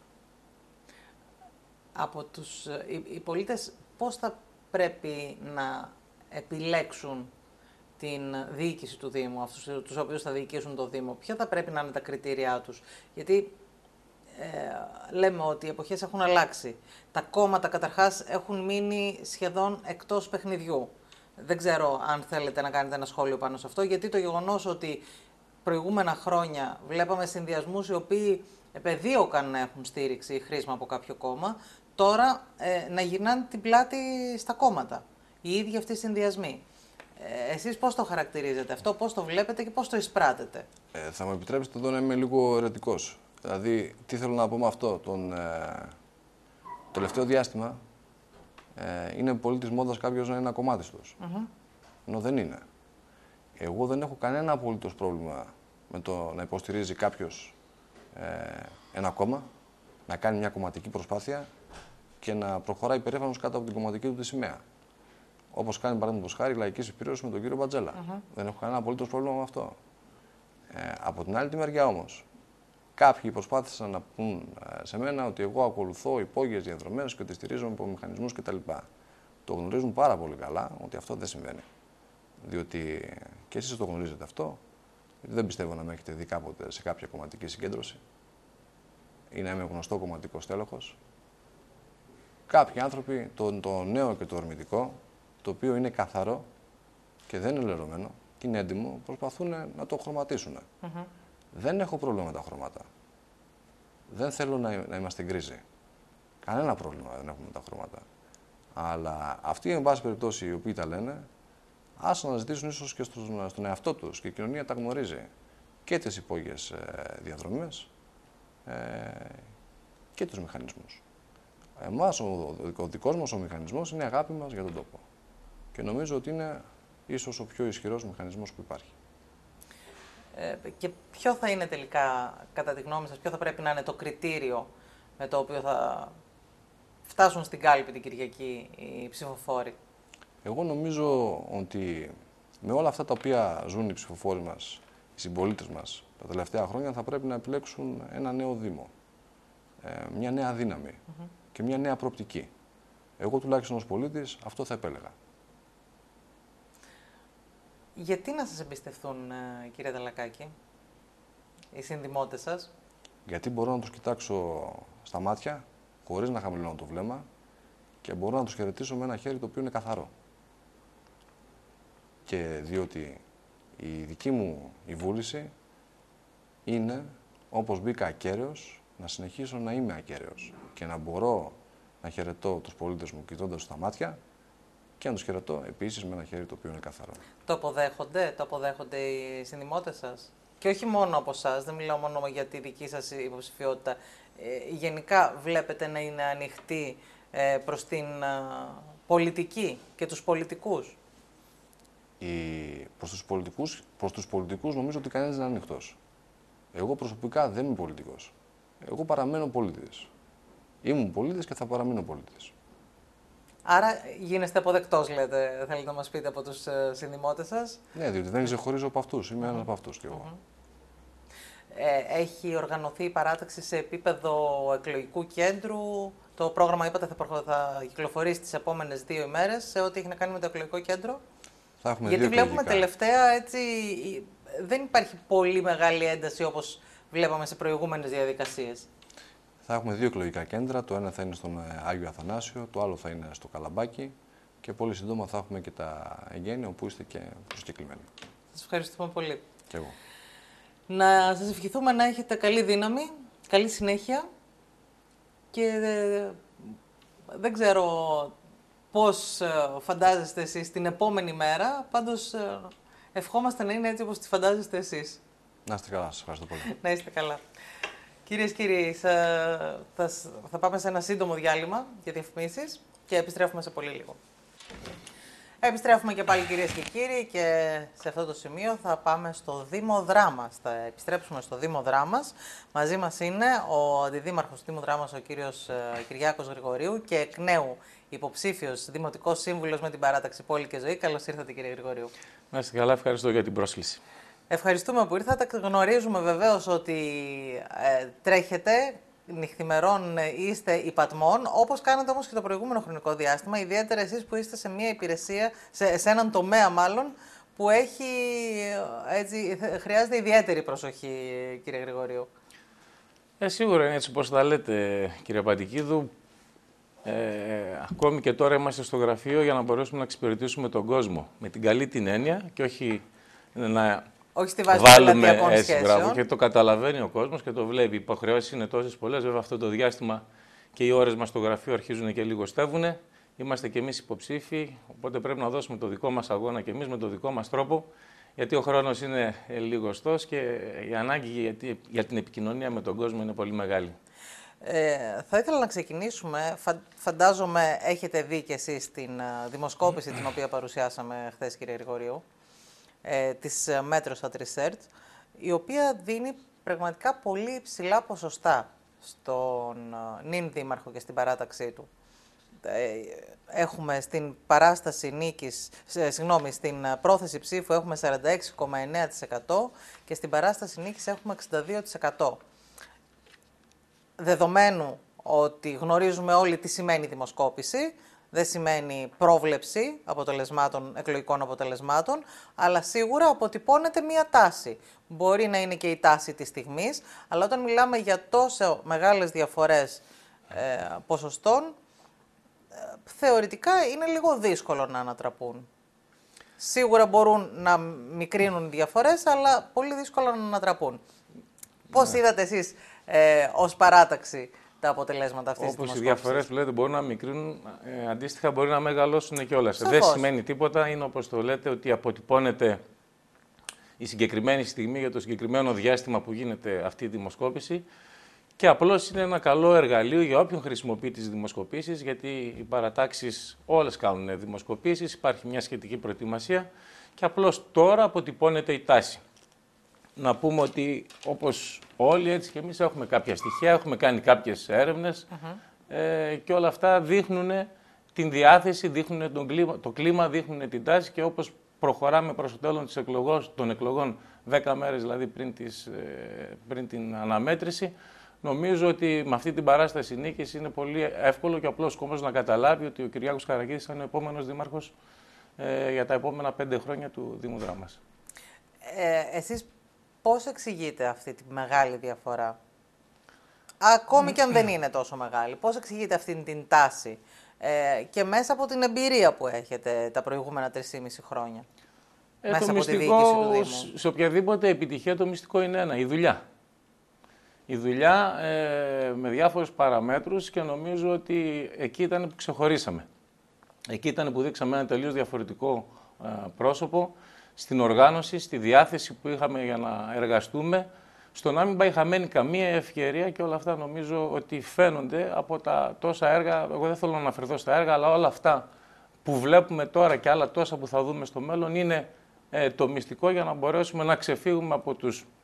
Από οι πολίτες πώς θα πρέπει να επιλέξουν την διοίκηση του Δήμου, αυτούς τους οποίους θα διοικήσουν το Δήμο, ποια θα πρέπει να είναι τα κριτήριά τους? Γιατί λέμε ότι οι εποχές έχουν αλλάξει. Τα κόμματα καταρχάς έχουν μείνει σχεδόν εκτός παιχνιδιού. Δεν ξέρω αν θέλετε να κάνετε ένα σχόλιο πάνω σε αυτό, γιατί το γεγονός ότι προηγούμενα χρόνια βλέπαμε συνδυασμούς οι οποίοι επεδίωκαν να έχουν στήριξη ή χρήσμα από κάποιο κόμμα, τώρα να γυρνάνε την πλάτη στα κόμματα. Οι ίδιοι αυτοί οι συνδυασμοί. Εσείς πώς το χαρακτηρίζετε αυτό, πώς το βλέπετε και πώς το εισπράτετε? Θα μου επιτρέψετε εδώ να είμαι λίγο ερετικός. Δηλαδή, τι θέλω να πω με αυτό. Το τελευταίο διάστημα είναι πολύ της μόδας κάποιος να είναι ένα κομμάτι τους. Ενώ δεν είναι. Εγώ δεν έχω κανένα απολύτως πρόβλημα με το να υποστηρίζει κάποιος ένα κόμμα, να κάνει μια κομματική προσπάθεια και να προχωράει περήφανος κάτω από την κομματική του τη σημαία. Όπως κάνει παραδείγματος χάρη η Λαϊκή Συμπλήρωση με τον κύριο Μπατζέλα. Δεν έχω κανένα απολύτως πρόβλημα με αυτό. Από την άλλη τη μεριά όμως, κάποιοι προσπάθησαν να πούν σε μένα ότι εγώ ακολουθώ υπόγειες διαδρομές και ότι στηρίζομαι από μηχανισμούς κτλ. Το γνωρίζουν πάρα πολύ καλά ότι αυτό δεν συμβαίνει. Διότι και εσείς το γνωρίζετε αυτό, δεν πιστεύω να με έχετε δει κάποτε σε κάποια κομματική συγκέντρωση ή να είμαι γνωστό κομματικό στέλεχος. Κάποιοι άνθρωποι, το νέο και το ορμητικό, το οποίο είναι καθαρό και δεν είναι λερωμένο και είναι έντιμο, προσπαθούν να το χρωματίσουν. Δεν έχω πρόβλημα με τα χρώματα. Δεν θέλω να είμαστε γκρίζοι. Κανένα πρόβλημα δεν έχουμε με τα χρώματα. Αλλά αυτοί, εν πάση περιπτώσει, οι οποίοι τα λένε, ας αναζητήσουν ίσως και στον εαυτό τους και η κοινωνία τα γνωρίζει και τις υπόγειες διαδρομές και τους μηχανισμούς. Εμάς, ο δικός μας ο μηχανισμός είναι η αγάπη μας για τον τόπο. Και νομίζω ότι είναι ίσως ο πιο ισχυρός μηχανισμός που υπάρχει. Και ποιο θα είναι τελικά, κατά τη γνώμη σας, ποιο θα πρέπει να είναι το κριτήριο με το οποίο θα φτάσουν στην κάλπη την Κυριακή οι ψηφοφόροι? Εγώ νομίζω ότι με όλα αυτά τα οποία ζουν οι ψηφοφόροι μας, οι συμπολίτες μας τα τελευταία χρόνια, θα πρέπει να επιλέξουν ένα νέο Δήμο, μια νέα δύναμη και μια νέα προοπτική. Εγώ τουλάχιστον ως πολίτης αυτό θα επέλεγα. Γιατί να σας εμπιστευτούν, κύριε Ταλακάκη, οι συνδημότες σας? Γιατί μπορώ να τους κοιτάξω στα μάτια, χωρίς να χαμηλώνω το βλέμμα και μπορώ να τους χαιρετήσω με ένα χέρι το οποίο είναι καθαρό. Και διότι η δική μου η βούληση είναι, όπως μπήκα ακέραιος, να συνεχίσω να είμαι ακέραιος και να μπορώ να χαιρετώ τους πολίτες μου κοιτώντας στα μάτια και να τους χαιρετώ επίσης με ένα χέρι το οποίο είναι καθαρό. Το αποδέχονται οι συνδημότες σας? Και όχι μόνο από εσάς, δεν μιλάω μόνο για τη δική σας υποψηφιότητα. Γενικά βλέπετε να είναι ανοιχτή προς την πολιτική και τους πολιτικούς? Προς τους πολιτικούς νομίζω ότι κανένας δεν είναι ανοιχτός. Εγώ προσωπικά δεν είμαι πολιτικός. Εγώ παραμένω πολίτης. Ήμουν πολίτης και θα παραμείνω πολίτης. Άρα γίνεστε αποδεκτός, λέτε, θέλετε να μας πείτε, από τους συνδημότες σας. Ναι, διότι δεν ξεχωρίζω από αυτούς. Είμαι ένας από αυτούς κι εγώ. Έχει οργανωθεί η παράταξη σε επίπεδο εκλογικού κέντρου. Το πρόγραμμα, είπατε, θα κυκλοφορήσει τις επόμενες 2 ημέρες σε ό,τι έχει να κάνει με το εκλογικό κέντρο. Θα έχουμε Γιατί δύο βλέπουμε εκλογικά. τελευταία, έτσι, δεν υπάρχει πολύ μεγάλη ένταση όπως βλέπαμε σε προηγούμενες διαδικασίες. Θα έχουμε 2 εκλογικά κέντρα. Το ένα θα είναι στον Άγιο Αθανάσιο, το άλλο θα είναι στο Καλαμπάκι και πολύ σύντομα θα έχουμε και τα εγγένεια όπου είστε και προσκεκλημένοι. Σας ευχαριστούμε πολύ. Και εγώ. Να σας ευχηθούμε να έχετε καλή δύναμη, καλή συνέχεια και δεν ξέρω πώς φαντάζεστε εσείς την επόμενη μέρα, πάντως ευχόμαστε να είναι έτσι όπως τη φαντάζεστε εσείς. Να είστε καλά, σας ευχαριστώ πολύ. Να είστε καλά. Κυρίες και κύριοι, θα πάμε σε ένα σύντομο διάλειμμα για διαφημίσεις και επιστρέφουμε σε πολύ λίγο. Επιστρέφουμε και πάλι, κυρίες και κύριοι, και σε αυτό το σημείο θα πάμε στο Δήμο Δράμας. Θα επιστρέψουμε στο Δήμο Δράμας. Μαζί μας είναι ο Αντιδήμαρχος του Δήμου Δράμας, ο κύριος Κυριάκος Γρηγορίου, και εκ νέου υποψήφιος Δημοτικός Σύμβουλος με την παράταξη Πόλη και Ζωή. Καλώς ήρθατε, κύριε Γρηγορίου. Να είστε καλά, ευχαριστώ για την πρόσκληση. Ευχαριστούμε που ήρθατε. Γνωρίζουμε βεβαίως ότι τρέχετε. Νυχθημερών είστε υπατμών, όπως κάνετε όμως και το προηγούμενο χρονικό διάστημα, ιδιαίτερα εσείς που είστε σε μια υπηρεσία, σε έναν τομέα μάλλον, που χρειάζεται ιδιαίτερη προσοχή, κύριε Γρηγορίου. Σίγουρα είναι έτσι όπως τα λέτε, κύριε Παντικίδου. Ακόμη και τώρα είμαστε στο γραφείο για να μπορέσουμε να εξυπηρετήσουμε τον κόσμο με την καλή την έννοια και όχι να... Όχι στη βάση βάλουμε των σχέσεων. Και το καταλαβαίνει ο κόσμος και το βλέπει. Οι υποχρεώσεις είναι τόσες πολλές. Βέβαια, αυτό το διάστημα και οι ώρες μας στο γραφείο αρχίζουν και λιγοστεύουν. Είμαστε κι εμείς υποψήφοι, οπότε πρέπει να δώσουμε το δικό μας αγώνα κι εμείς με το δικό μας τρόπο. Γιατί ο χρόνος είναι λιγοστός και η ανάγκη για την επικοινωνία με τον κόσμο είναι πολύ μεγάλη. Θα ήθελα να ξεκινήσουμε. Φαντάζομαι έχετε δει κι εσείς την δημοσκόπηση την οποία παρουσιάσαμε χθες, κύριε Γρηγορίου, της Μέτρος Ατρισέρτ, η οποία δίνει πραγματικά πολύ υψηλά ποσοστά στον νυν δήμαρχο και στην παράταξή του. Έχουμε στην παράσταση νίκης, στην πρόθεση ψήφου έχουμε 46,9% και στην παράσταση νίκης έχουμε 62%. Δεδομένου ότι γνωρίζουμε όλοι τι σημαίνει δημοσκόπηση, δεν σημαίνει πρόβλεψη εκλογικών αποτελεσμάτων, αλλά σίγουρα αποτυπώνεται μία τάση. Μπορεί να είναι και η τάση της στιγμής, αλλά όταν μιλάμε για τόσο μεγάλες διαφορές ποσοστών, θεωρητικά είναι λίγο δύσκολο να ανατραπούν. Σίγουρα μπορούν να μικρύνουν διαφορές, αλλά πολύ δύσκολο να ανατραπούν. Πώς είδατε εσείς ως παράταξη τα αποτελέσματα αυτής της δημοσκόπησης? Όπως οι διαφορές που λέτε μπορούν να μικρύνουν, αντίστοιχα μπορεί να μεγαλώσουν κιόλας. Σαφώς. Δεν σημαίνει τίποτα, είναι όπως το λέτε ότι αποτυπώνεται η συγκεκριμένη στιγμή για το συγκεκριμένο διάστημα που γίνεται αυτή η δημοσκόπηση και απλώς είναι ένα καλό εργαλείο για όποιον χρησιμοποιεί τις δημοσκοπήσεις, γιατί οι παρατάξεις όλες κάνουν δημοσκοπήσεις, υπάρχει μια σχετική προετοιμασία και απλώς τώρα αποτυπώνεται η τάση. Να πούμε ότι όπως όλοι, έτσι και εμείς έχουμε κάποια στοιχεία, έχουμε κάνει κάποιες έρευνες και όλα αυτά δείχνουν την διάθεση, δείχνουν το κλίμα, δείχνουν την τάση και όπως προχωράμε προς το τέλος των εκλογών, 10 μέρες δηλαδή πριν την αναμέτρηση, νομίζω ότι με αυτή την παράσταση νίκης είναι πολύ εύκολο και απλός κόσμος να καταλάβει ότι ο Κυριάκος Καραγίδης θα είναι ο επόμενος δήμαρχος για τα επόμενα 5 χρόνια του Δήμου Δράμας. Εσείς πώς εξηγείτε αυτή τη μεγάλη διαφορά, ακόμη και αν δεν είναι τόσο μεγάλη, πώς εξηγείτε αυτή την τάση και μέσα από την εμπειρία που έχετε τα προηγούμενα 3,5 χρόνια, μέσα από τη διοίκηση του Δήμου? Σε οποιαδήποτε επιτυχία το μυστικό είναι ένα, η δουλειά. Η δουλειά με διάφορους παραμέτρους και νομίζω ότι εκεί ήταν που ξεχωρίσαμε. Εκεί ήταν που δείξαμε ένα τελείως διαφορετικό πρόσωπο, στην οργάνωση, στη διάθεση που είχαμε για να εργαστούμε, στο να μην πάει χαμένη καμία ευκαιρία και όλα αυτά νομίζω ότι φαίνονται από τα τόσα έργα. Εγώ δεν θέλω να αναφερθώ στα έργα, αλλά όλα αυτά που βλέπουμε τώρα και άλλα τόσα που θα δούμε στο μέλλον είναι το μυστικό για να μπορέσουμε να ξεφύγουμε από τους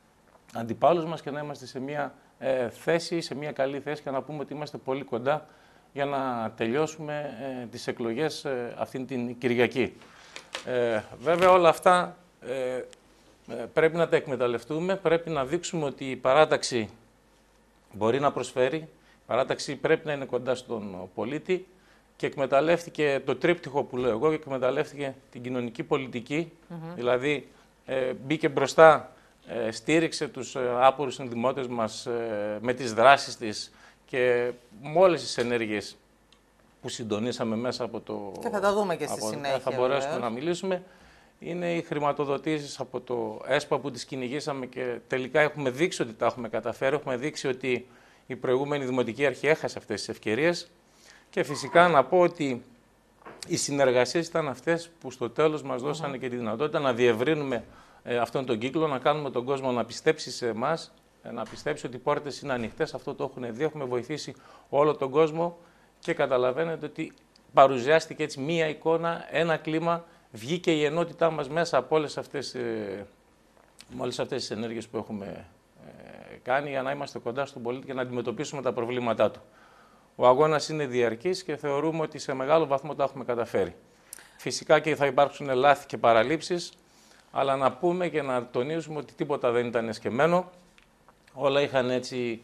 αντιπάλους μας και να είμαστε σε μια θέση, σε μια καλή θέση και να πούμε ότι είμαστε πολύ κοντά για να τελειώσουμε τις εκλογές αυτήν την Κυριακή. Βέβαια όλα αυτά πρέπει να τα εκμεταλλευτούμε, πρέπει να δείξουμε ότι η παράταξη μπορεί να προσφέρει, η παράταξη πρέπει να είναι κοντά στον πολίτη και εκμεταλλεύτηκε το τρίπτυχο που λέω εγώ και εκμεταλλεύτηκε την κοινωνική πολιτική, δηλαδή μπήκε μπροστά, στήριξε τους άπορους ενδημότες μας με τις δράσεις της και με όλες τις ενέργειες που συντονίσαμε μέσα από το... Και θα τα δούμε και στη συνέχεια. Θα μπορέσουμε να μιλήσουμε. Είναι οι χρηματοδοτήσεις από το ΕΣΠΑ που τις κυνηγήσαμε και τελικά έχουμε δείξει ότι τα έχουμε καταφέρει. Έχουμε δείξει ότι η προηγούμενη Δημοτική Αρχή έχασε αυτές τις ευκαιρίες. Και φυσικά να πω ότι οι συνεργασίες ήταν αυτές που στο τέλος μας δώσανε και τη δυνατότητα να διευρύνουμε αυτόν τον κύκλο, να κάνουμε τον κόσμο να πιστέψει σε εμάς, να πιστέψει ότι οι πόρτες είναι ανοιχτές. Αυτό το έχουν δει, έχουμε βοηθήσει όλο τον κόσμο και καταλαβαίνετε ότι παρουσιάστηκε έτσι μία εικόνα, ένα κλίμα, βγήκε η ενότητά μας μέσα από όλες αυτές τις ενέργειες που έχουμε κάνει για να είμαστε κοντά στον πολίτη και να αντιμετωπίσουμε τα προβλήματά του. Ο αγώνας είναι διαρκής και θεωρούμε ότι σε μεγάλο βαθμό τα έχουμε καταφέρει. Φυσικά και θα υπάρξουν λάθη και παραλήψεις, αλλά να πούμε και να τονίσουμε ότι τίποτα δεν ήταν εσκεμμένο. Όλα είχαν έτσι,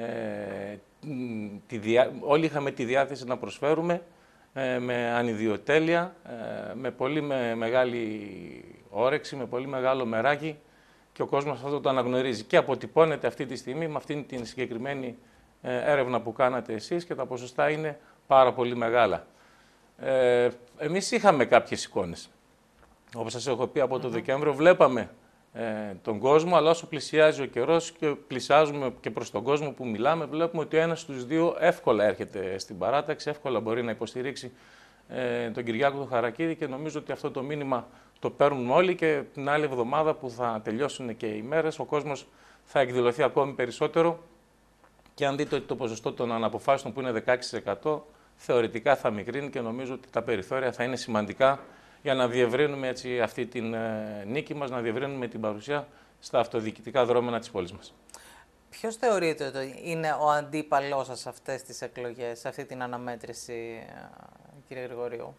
όλοι είχαμε τη διάθεση να προσφέρουμε με ανιδιοτέλεια, με πολύ μεγάλη όρεξη, με πολύ μεγάλο μεράκι και ο κόσμος αυτό το αναγνωρίζει και αποτυπώνεται αυτή τη στιγμή με αυτήν την συγκεκριμένη έρευνα που κάνατε εσείς και τα ποσοστά είναι πάρα πολύ μεγάλα. Εμείς είχαμε κάποιες εικόνες. Όπως σας έχω πει από το Δεκέμβριο, βλέπαμε τον κόσμο, αλλά όσο πλησιάζει ο καιρός και πλησιάζουμε και προς τον κόσμο που μιλάμε, βλέπουμε ότι ο ένας στους δύο εύκολα έρχεται στην παράταξη, εύκολα μπορεί να υποστηρίξει τον Κυριάκο τον Χαρακίδη και νομίζω ότι αυτό το μήνυμα το παίρνουν όλοι και την άλλη εβδομάδα που θα τελειώσουν και οι μέρες, ο κόσμος θα εκδηλωθεί ακόμη περισσότερο και αν δείτε ότι το ποσοστό των αναποφάσεων που είναι 16% θεωρητικά θα μικρύνει και νομίζω ότι τα περιθώρια θα είναι σημαντικά για να διευρύνουμε έτσι αυτή την νίκη μας, να διευρύνουμε την παρουσία στα αυτοδιοικητικά δρόμενα της πόλης μας. Ποιος θεωρείτε ότι είναι ο αντίπαλός σας σε αυτές τις εκλογές, σε αυτή την αναμέτρηση, κύριε Γρηγορίου?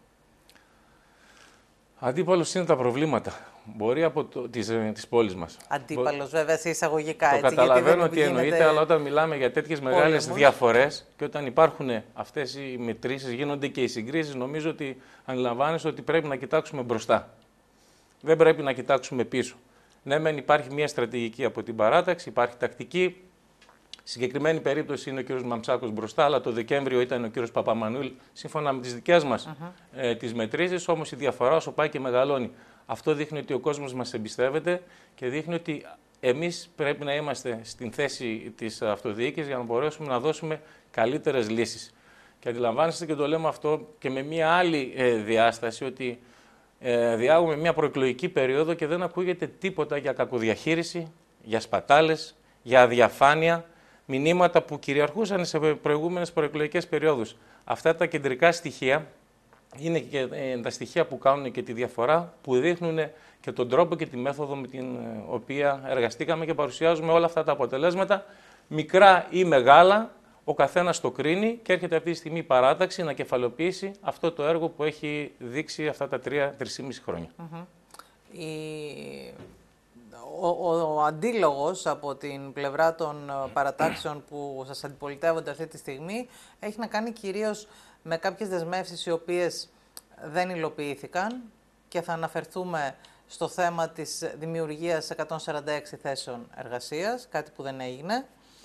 Αντίπαλος είναι τα προβλήματα. Μπορεί από της πόλης μας. Αντίπαλος, βέβαια, σε εισαγωγικά. Το έτσι, καταλαβαίνω ότι εννοείται, αλλά όταν μιλάμε για τέτοιες μεγάλες διαφορές και όταν υπάρχουν αυτές οι μετρήσεις, γίνονται και οι συγκρίσεις, νομίζω ότι αντιλαμβάνεσαι ότι πρέπει να κοιτάξουμε μπροστά. Δεν πρέπει να κοιτάξουμε πίσω. Ναι, μεν υπάρχει μια στρατηγική από την παράταξη, υπάρχει τακτική. Συγκεκριμένη περίπτωση είναι ο κ. Μαμψάκος μπροστά, αλλά το Δεκέμβριο ήταν ο κ. Παπαμανουήλ, σύμφωνα με τις δικές μας τις μετρήσεις, όμως η διαφορά όσο πάει και μεγαλώνει. Αυτό δείχνει ότι ο κόσμος μας εμπιστεύεται και δείχνει ότι εμείς πρέπει να είμαστε στην θέση της αυτοδιοίκησης για να μπορέσουμε να δώσουμε καλύτερες λύσεις. Και αντιλαμβάνεστε και το λέμε αυτό και με μια άλλη διάσταση, ότι διάγουμε μια προεκλογική περίοδο και δεν ακούγεται τίποτα για κακοδιαχείριση, για σπατάλες, για αδιαφάνεια, μηνύματα που κυριαρχούσαν σε προηγούμενες προεκλογικές περιόδους. Αυτά τα κεντρικά στοιχεία είναι και τα στοιχεία που κάνουν και τη διαφορά, που δείχνουν και τον τρόπο και τη μέθοδο με την οποία εργαστήκαμε και παρουσιάζουμε όλα αυτά τα αποτελέσματα, μικρά ή μεγάλα, ο καθένας το κρίνει και έρχεται αυτή τη στιγμή η παράταξη να κεφαλοποιήσει αυτό το έργο που έχει δείξει αυτά τα 3-3,5 χρόνια. Ο αντίλογος από την πλευρά των παρατάξεων που σας αντιπολιτεύονται αυτή τη στιγμή έχει να κάνει κυρίως με κάποιες δεσμεύσεις οι οποίες δεν υλοποιήθηκαν και θα αναφερθούμε στο θέμα της δημιουργίας 146 θέσεων εργασίας, κάτι που δεν έγινε.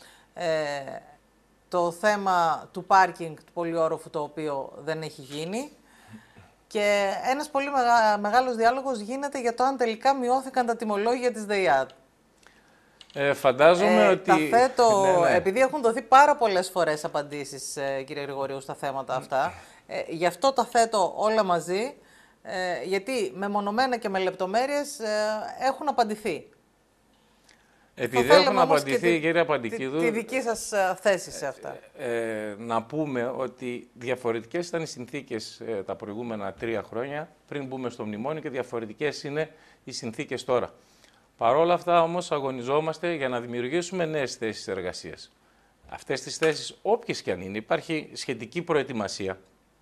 Το θέμα του πάρκινγκ του πολυόροφου, το οποίο δεν έχει γίνει. Και ένας πολύ μεγάλος διάλογος γίνεται για το αν τελικά μειώθηκαν τα τιμολόγια της ΔΕΙΑΤ. Φαντάζομαι ότι... Τα θέτω, επειδή έχουν δοθεί πάρα πολλές φορές απαντήσεις, κύριε Γρηγορίου, στα θέματα αυτά, γι' αυτό τα θέτω όλα μαζί, γιατί μεμονωμένα και με λεπτομέρειες έχουν απαντηθεί. Επειδή έχουν απαντηθεί, κύριε Παντικίδου, τη δική σας θέση σε αυτά. Να πούμε ότι διαφορετικές ήταν οι συνθήκες τα προηγούμενα 3 χρόνια, πριν μπούμε στο μνημόνιο, και διαφορετικές είναι οι συνθήκες τώρα. Παρ' όλα αυτά όμως αγωνιζόμαστε για να δημιουργήσουμε νέες θέσεις εργασίας. Αυτές τις θέσεις, όποιες και αν είναι, υπάρχει σχετική προετοιμασία.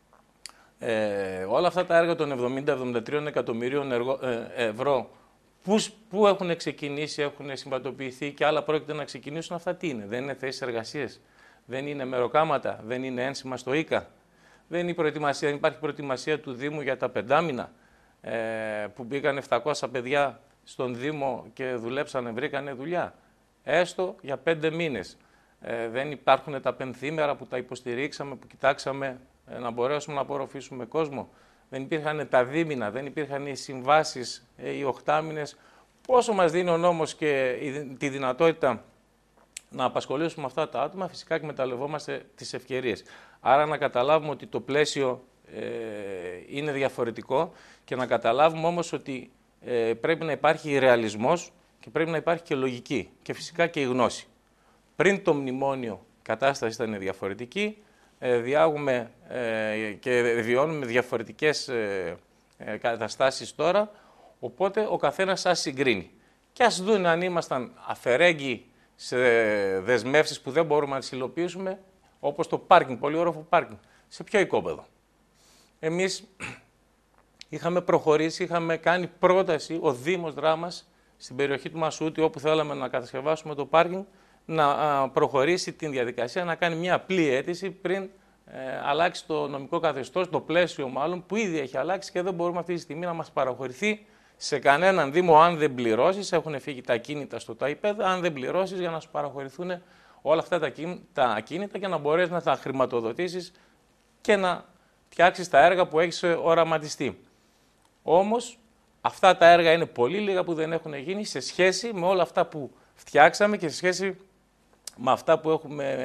Όλα αυτά τα έργα των 70-73 εκατομμυρίων ευρώ που έχουν ξεκινήσει, έχουν συμβατοποιηθεί και άλλα πρόκειται να ξεκινήσουν, αυτά τι είναι? Δεν είναι θέσεις εργασίας, δεν είναι μεροκάματα, δεν είναι ένσημα στο ΙΚΑ, δεν υπάρχει προετοιμασία του Δήμου για τα πεντάμινα, που μπήκαν 700 παιδιά στον Δήμο και δουλέψανε, βρήκανε δουλειά. Έστω για 5 μήνες. Δεν υπάρχουν τα πενθήμερα που τα υποστηρίξαμε, που κοιτάξαμε να μπορέσουμε να απορροφήσουμε κόσμο. Δεν υπήρχαν τα δίμηνα, δεν υπήρχαν οι συμβάσεις, οι οχτάμινες. Πόσο μας δίνει ο νόμος και τη δυνατότητα να απασχολήσουμε αυτά τα άτομα, φυσικά εκμεταλλευόμαστε τις ευκαιρίες. Άρα να καταλάβουμε ότι το πλαίσιο είναι διαφορετικό και να καταλάβουμε όμως ότι πρέπει να υπάρχει ρεαλισμός και πρέπει να υπάρχει και λογική και φυσικά και η γνώση. Πριν το μνημόνιο η κατάσταση ήταν διαφορετική, διάγουμε και βιώνουμε διαφορετικές καταστάσεις τώρα, οπότε ο καθένας ας συγκρίνει. Και ας δουν αν ήμασταν αφαιρέγγοι σε δεσμεύσεις που δεν μπορούμε να τις υλοποιήσουμε, όπως το πάρκινγκ, πολυόροφο πάρκινγκ. Σε ποιο οικόπεδο? Εμείς είχαμε προχωρήσει, είχαμε κάνει πρόταση, ο Δήμος Δράμας, στην περιοχή του Μασούτη, όπου θέλαμε να κατασκευάσουμε το πάρκινγκ, να προχωρήσει την διαδικασία, να κάνει μια απλή αίτηση πριν αλλάξει το νομικό καθεστώς, το πλαίσιο μάλλον, που ήδη έχει αλλάξει και δεν μπορούμε αυτή τη στιγμή να μας παραχωρηθεί σε κανέναν Δήμο αν δεν πληρώσεις. Έχουν φύγει τα ακίνητα στο ΤΑΙΠΕΔ, αν δεν πληρώσεις για να σου παραχωρηθούν όλα αυτά τα ακίνητα και να μπορέσεις να τα χρηματοδοτήσεις και να φτιάξεις τα έργα που έχεις οραματιστεί. Όμως αυτά τα έργα είναι πολύ λίγα που δεν έχουν γίνει σε σχέση με όλα αυτά που φτιάξαμε και σε σχέση με αυτά που έχουμε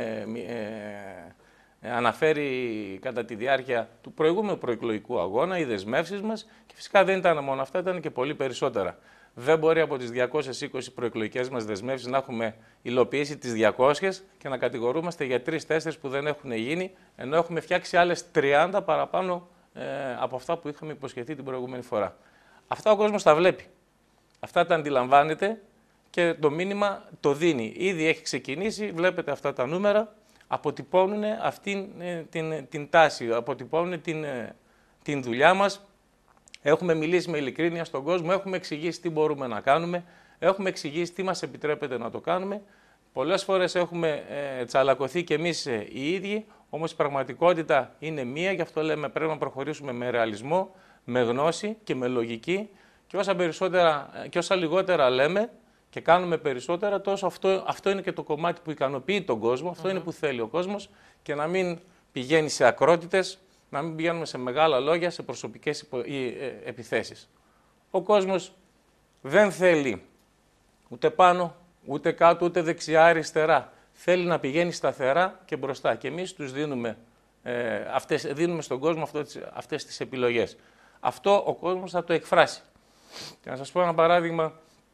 αναφέρει κατά τη διάρκεια του προηγούμενου προεκλογικού αγώνα, οι δεσμεύσεις μας, και φυσικά δεν ήταν μόνο αυτά, ήταν και πολύ περισσότερα. Δεν μπορεί από τις 220 προεκλογικές μας δεσμεύσεις να έχουμε υλοποιήσει τις 200 και να κατηγορούμαστε για 3-4 που δεν έχουν γίνει, ενώ έχουμε φτιάξει άλλες 30 παραπάνω από αυτά που είχαμε υποσχεθεί την προηγούμενη φορά. Αυτά ο κόσμος τα βλέπει. Αυτά τα αντιλαμβάνεται και το μήνυμα το δίνει. Ήδη έχει ξεκινήσει, βλέπετε αυτά τα νούμερα, αποτυπώνουν αυτή την τάση, αποτυπώνουν την δουλειά μας. Έχουμε μιλήσει με ειλικρίνεια στον κόσμο, έχουμε εξηγήσει τι μπορούμε να κάνουμε, έχουμε εξηγήσει τι μας επιτρέπεται να το κάνουμε. Πολλές φορές έχουμε τσαλακωθεί κι εμείς οι ίδιοι, όμως η πραγματικότητα είναι μία, γι' αυτό λέμε πρέπει να προχωρήσουμε με ρεαλισμό, με γνώση και με λογική, και όσα λιγότερα λέμε και κάνουμε περισσότερα, τόσο αυτό είναι και το κομμάτι που ικανοποιεί τον κόσμο, αυτό είναι που θέλει ο κόσμος, και να μην πηγαίνει σε ακρότητες, να μην πηγαίνουμε σε μεγάλα λόγια, σε προσωπικές επιθέσεις. Ο κόσμος δεν θέλει ούτε πάνω, ούτε κάτω, ούτε δεξιά, αριστερά. Θέλει να πηγαίνει σταθερά και μπροστά. Και εμείς τους δίνουμε στον κόσμο αυτές τις επιλογές. Αυτό ο κόσμος θα το εκφράσει. Και να σας πω ένα παράδειγμα.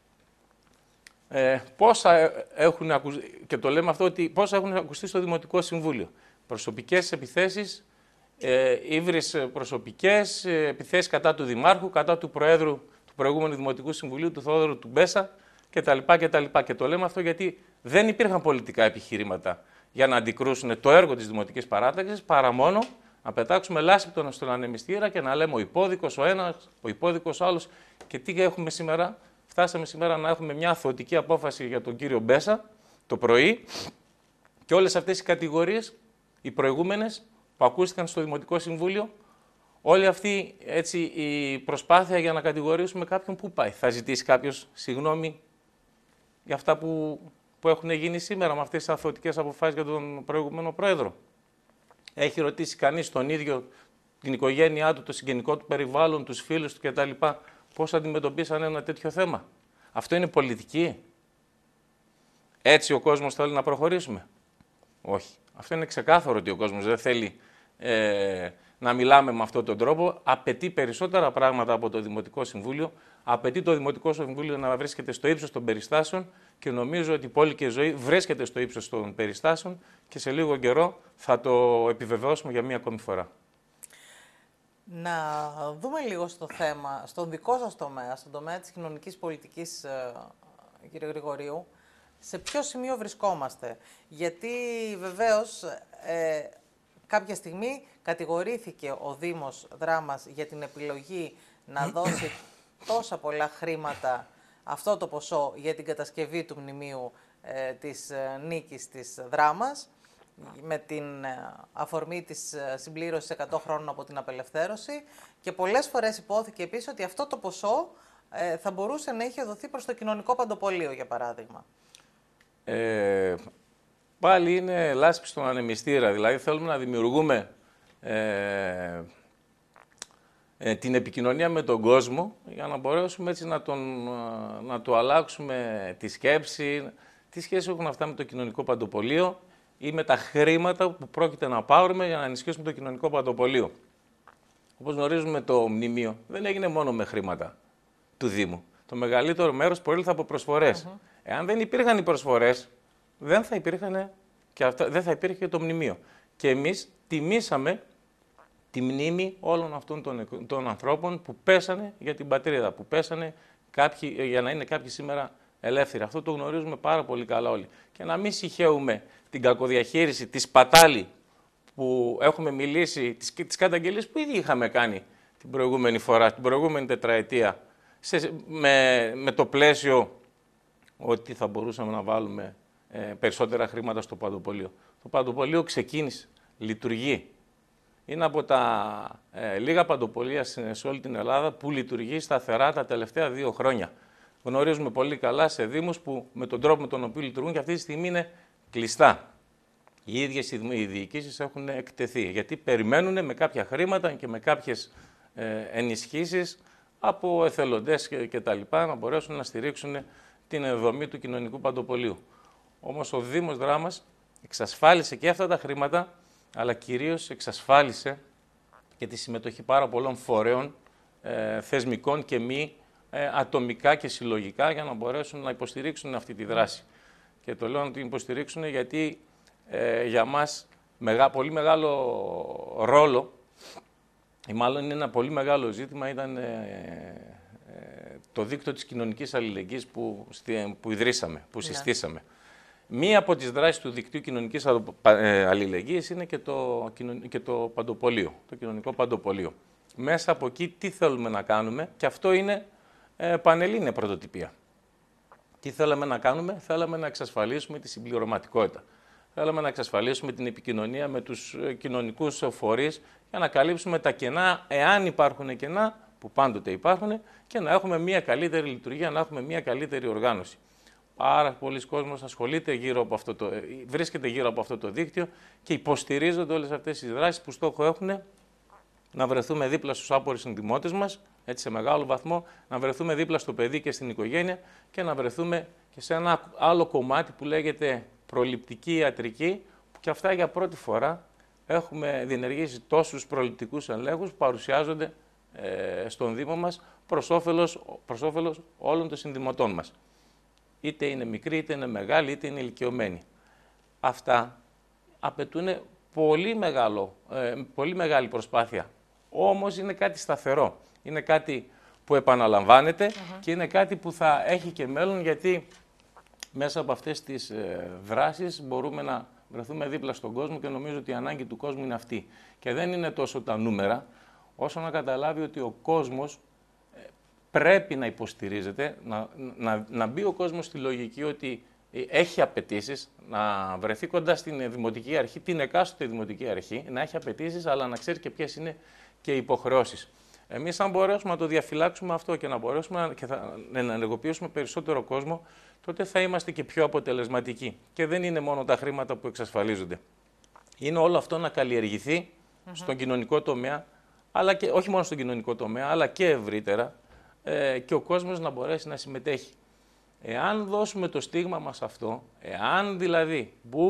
Πόσα έχουν ακουστεί, και το λέμε αυτό, ότι πόσα έχουν ακουστεί στο Δημοτικό Συμβούλιο. Προσωπικές επιθέσεις, ύβρις προσωπικές, επιθέσεις κατά του Δημάρχου, κατά του Προέδρου του προηγούμενου Δημοτικού Συμβουλίου, του Θόδωρου του Μπέσα κτλ. Και το λέμε αυτό γιατί δεν υπήρχαν πολιτικά επιχειρήματα για να αντικρούσουν το έργο της Δημοτικής Παράταξης, παρά μόνο να πετάξουμε λάσπη στον ανεμιστήρα και να λέμε ο υπόδικος ο ένας, ο υπόδικος ο άλλος. Και τι έχουμε σήμερα? Φτάσαμε σήμερα να έχουμε μια αθωτική απόφαση για τον κύριο Μπέσα το πρωί, και όλες αυτές οι κατηγορίες, οι προηγούμενες που ακούστηκαν στο Δημοτικό Συμβούλιο, όλη αυτή έτσι, η προσπάθεια για να κατηγορήσουμε κάποιον, πού πάει? Θα ζητήσει κάποιος συγγνώμη για αυτά που έχουν γίνει σήμερα με αυτές τις αθωτικές αποφάσεις για τον προηγούμενο πρόεδρο? Έχει ρωτήσει κανείς τον ίδιο, την οικογένειά του, το συγγενικό του περιβάλλον, τους φίλους του κτλ. Πώς αντιμετωπίσαν ένα τέτοιο θέμα? Αυτό είναι πολιτική? Έτσι ο κόσμος θέλει να προχωρήσουμε? Όχι. Αυτό είναι ξεκάθαρο ότι ο κόσμος δεν θέλει να μιλάμε με αυτόν τον τρόπο. Απαιτεί περισσότερα πράγματα από το Δημοτικό Συμβούλιο. Απαιτεί το Δημοτικό Συμβούλιο να βρίσκεται στο ύψος των περιστάσεων, και νομίζω ότι η πόλη και η ζωή βρίσκεται στο ύψος των περιστάσεων και σε λίγο καιρό θα το επιβεβαιώσουμε για μία ακόμη φορά. Να δούμε λίγο στο θέμα, στον δικό σας τομέα, στον τομέα της κοινωνικής πολιτικής κύριε Γρηγορίου, σε ποιο σημείο βρισκόμαστε. Γιατί βεβαίως κάποια στιγμή κατηγορήθηκε ο Δήμος Δράμας για την επιλογή να δώσει τόσα πολλά χρήματα, αυτό το ποσό, για την κατασκευή του μνημείου της νίκης της Δράμας, με την αφορμή της συμπλήρωσης 100 χρόνων από την απελευθέρωση, και πολλές φορές υπόθηκε επίσης ότι αυτό το ποσό θα μπορούσε να είχε δοθεί προς το κοινωνικό παντοπολείο, για παράδειγμα. Πάλι είναι λάσπη στον ανεμιστήρα, δηλαδή θέλουμε να δημιουργούμε την επικοινωνία με τον κόσμο για να μπορέσουμε έτσι να του αλλάξουμε τη σκέψη, τι σχέση έχουν αυτά με το κοινωνικό παντοπολείο ή με τα χρήματα που πρόκειται να πάρουμε για να ενισχύσουμε το κοινωνικό παντοπολείο. Όπως γνωρίζουμε, το μνημείο δεν έγινε μόνο με χρήματα του Δήμου. Το μεγαλύτερο μέρος προήλθε από προσφορές. Εάν δεν υπήρχαν οι προσφορές, δεν θα υπήρχε και το μνημείο. Και εμείς τιμήσαμε τη μνήμη όλων αυτών των ανθρώπων που πέσανε για την πατρίδα, που πέσανε για να είναι κάποιοι σήμερα ελεύθεροι. Αυτό το γνωρίζουμε πάρα πολύ καλά όλοι. Και να μην συχαίουμε την κακοδιαχείριση, τη σπατάλη που έχουμε μιλήσει, τις καταγγελίες που ήδη είχαμε κάνει την προηγούμενη φορά, την προηγούμενη τετραετία, με το πλαίσιο ότι θα μπορούσαμε να βάλουμε περισσότερα χρήματα στο παντοπολείο. Το παντοπολείο ξεκίνησε, λειτουργεί. Είναι από τα λίγα παντοπολεία σε όλη την Ελλάδα που λειτουργεί σταθερά τα τελευταία 2 χρόνια. Γνωρίζουμε πολύ καλά σε δήμους που με τον τρόπο με τον οποίο λειτουργούν και αυτή τη στιγμή είναι κλειστά. Οι ίδιες οι διοικήσεις έχουν εκτεθεί, γιατί περιμένουν με κάποια χρήματα και με κάποιες ενισχύσεις από εθελοντές και τα λοιπά να μπορέσουν να στηρίξουν την δομή του κοινωνικού παντοπολείου. Όμως ο Δήμος Δράμας εξασφάλισε και αυτά τα χρήματα, αλλά κυρίως εξασφάλισε και τη συμμετοχή πάρα πολλών φορέων, θεσμικών και μη, ατομικά και συλλογικά, για να μπορέσουν να υποστηρίξουν αυτή τη δράση. Και το λέω να την υποστηρίξουν γιατί για μας πολύ μεγάλο ρόλο, ή μάλλον είναι ένα πολύ μεγάλο ζήτημα, ήταν το δίκτυο της κοινωνικής αλληλεγγύης που ιδρύσαμε, που συστήσαμε. Μία από τις δράσεις του δικτύου κοινωνικής αλληλεγγύης είναι και το παντοπολείο, το κοινωνικό παντοπολείο. Μέσα από εκεί τι θέλουμε να κάνουμε, και αυτό είναι πανελλήνια πρωτοτυπία. Τι θέλαμε να κάνουμε? Θέλαμε να εξασφαλίσουμε τη συμπληρωματικότητα. Θέλαμε να εξασφαλίσουμε την επικοινωνία με τους κοινωνικούς φορείς για να καλύψουμε τα κενά, εάν υπάρχουν κενά, που πάντοτε υπάρχουν, και να έχουμε μια καλύτερη λειτουργία, να έχουμε μια καλύτερη οργάνωση. Πάρα πολλοί κόσμος βρίσκεται γύρω από αυτό το δίκτυο και υποστηρίζονται όλες αυτές τις δράσεις που στόχο έχουν να βρεθούμε δίπλα στους άπορους συνδημότες μας, έτσι σε μεγάλο βαθμό, να βρεθούμε δίπλα στο παιδί και στην οικογένεια και να βρεθούμε και σε ένα άλλο κομμάτι που λέγεται προληπτική ιατρική, που και αυτά για πρώτη φορά έχουμε διενεργήσει τόσους προληπτικούς ελέγχους που παρουσιάζονται στον Δήμο μας προς όφελος όλων των συνδημοτών μας. Είτε είναι μικροί, είτε είναι μεγάλοι, είτε είναι ηλικιωμένοι. Αυτά απαιτούν πολύ μεγάλη προσπάθεια. Όμως είναι κάτι σταθερό. Είναι κάτι που επαναλαμβάνεται και είναι κάτι που θα έχει και μέλλον, γιατί μέσα από αυτές τις δράσεις μπορούμε να βρεθούμε δίπλα στον κόσμο, και νομίζω ότι η ανάγκη του κόσμου είναι αυτή. Και δεν είναι τόσο τα νούμερα, όσο να καταλάβει ότι ο κόσμος πρέπει να υποστηρίζεται, να μπει ο κόσμος στη λογική ότι έχει απαιτήσεις, να βρεθεί κοντά στην δημοτική αρχή, την εκάστοτε δημοτική αρχή, να έχει απαιτήσεις, αλλά να ξέρει και ποιες είναι και οι υποχρεώσεις. Εμείς, αν μπορέσουμε να το διαφυλάξουμε αυτό και να μπορέσουμε να ενεργοποιήσουμε περισσότερο κόσμο, τότε θα είμαστε και πιο αποτελεσματικοί. Και δεν είναι μόνο τα χρήματα που εξασφαλίζονται. Είναι όλο αυτό να καλλιεργηθεί στον κοινωνικό τομέα, αλλά και, όχι μόνο στον κοινωνικό τομέα, αλλά και ευρύτερα, και ο κόσμος να μπορέσει να συμμετέχει. Εάν δώσουμε το στίγμα μας αυτό, εάν δηλαδή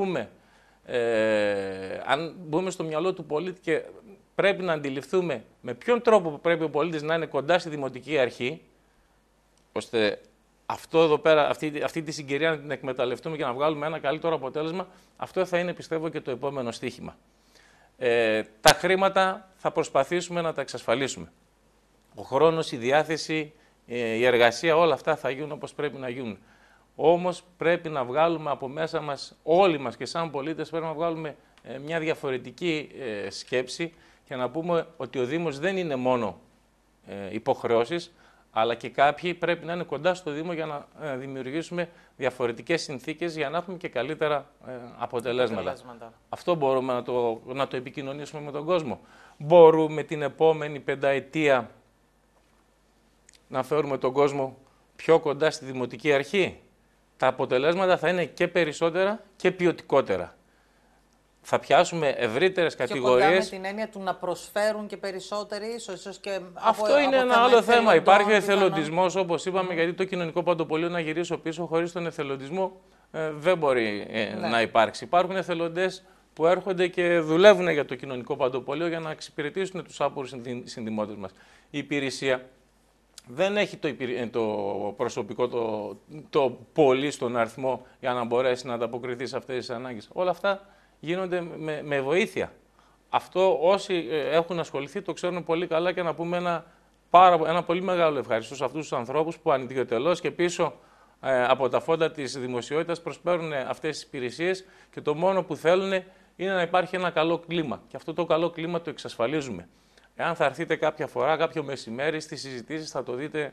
μπούμε στο μυαλό του πολίτη και πρέπει να αντιληφθούμε με ποιον τρόπο πρέπει ο πολίτης να είναι κοντά στη δημοτική αρχή, ώστε αυτή τη συγκυρία να την εκμεταλλευτούμε και να βγάλουμε ένα καλύτερο αποτέλεσμα, αυτό θα είναι, πιστεύω, και το επόμενο στίχημα. Τα χρήματα θα προσπαθήσουμε να τα εξασφαλίσουμε. Ο χρόνος, η διάθεση, η εργασία, όλα αυτά θα γίνουν όπως πρέπει να γίνουν. Όμως πρέπει να βγάλουμε από μέσα μας, όλοι μας και σαν πολίτες, πρέπει να βγάλουμε μια διαφορετική σκέψη και να πούμε ότι ο Δήμος δεν είναι μόνο υποχρεώσεις, αλλά και κάποιοι πρέπει να είναι κοντά στο Δήμο για να δημιουργήσουμε διαφορετικές συνθήκες για να έχουμε και καλύτερα αποτελέσματα. Αυτό μπορούμε να το επικοινωνήσουμε με τον κόσμο. Μπορούμε την επόμενη πενταετία να φέρουμε τον κόσμο πιο κοντά στη Δημοτική Αρχή. Τα αποτελέσματα θα είναι και περισσότερα και ποιοτικότερα. Θα πιάσουμε ευρύτερες κατηγορίες. Πιο κοντά με την έννοια του να προσφέρουν και περισσότεροι, ίσως και αυτό είναι ένα άλλο θέμα. Υπάρχει ο εθελοντισμός, όπως είπαμε, γιατί το κοινωνικό παντοπολείο να γυρίσω πίσω χωρίς τον εθελοντισμό δεν μπορεί να υπάρξει. Υπάρχουν εθελοντές που έρχονται και δουλεύουν για το κοινωνικό παντοπολείο για να εξυπηρετήσουν τους άπορους συνδημότες μας. Η υπηρεσία δεν έχει το προσωπικό το πολύ στον αριθμό για να μπορέσει να ανταποκριθεί σε αυτές τις ανάγκες. Όλα αυτά γίνονται με βοήθεια. Αυτό όσοι έχουν ασχοληθεί το ξέρουν πολύ καλά και να πούμε ένα πολύ μεγάλο ευχαριστώ σε αυτούς τους ανθρώπους που ανιδιοτελώς και πίσω από τα φόντα της δημοσιότητας προσφέρουν αυτές τις υπηρεσίες και το μόνο που θέλουν είναι να υπάρχει ένα καλό κλίμα. Και αυτό το καλό κλίμα το εξασφαλίζουμε. Εάν θα έρθετε κάποια φορά, κάποιο μεσημέρι στις συζητήσεις θα το δείτε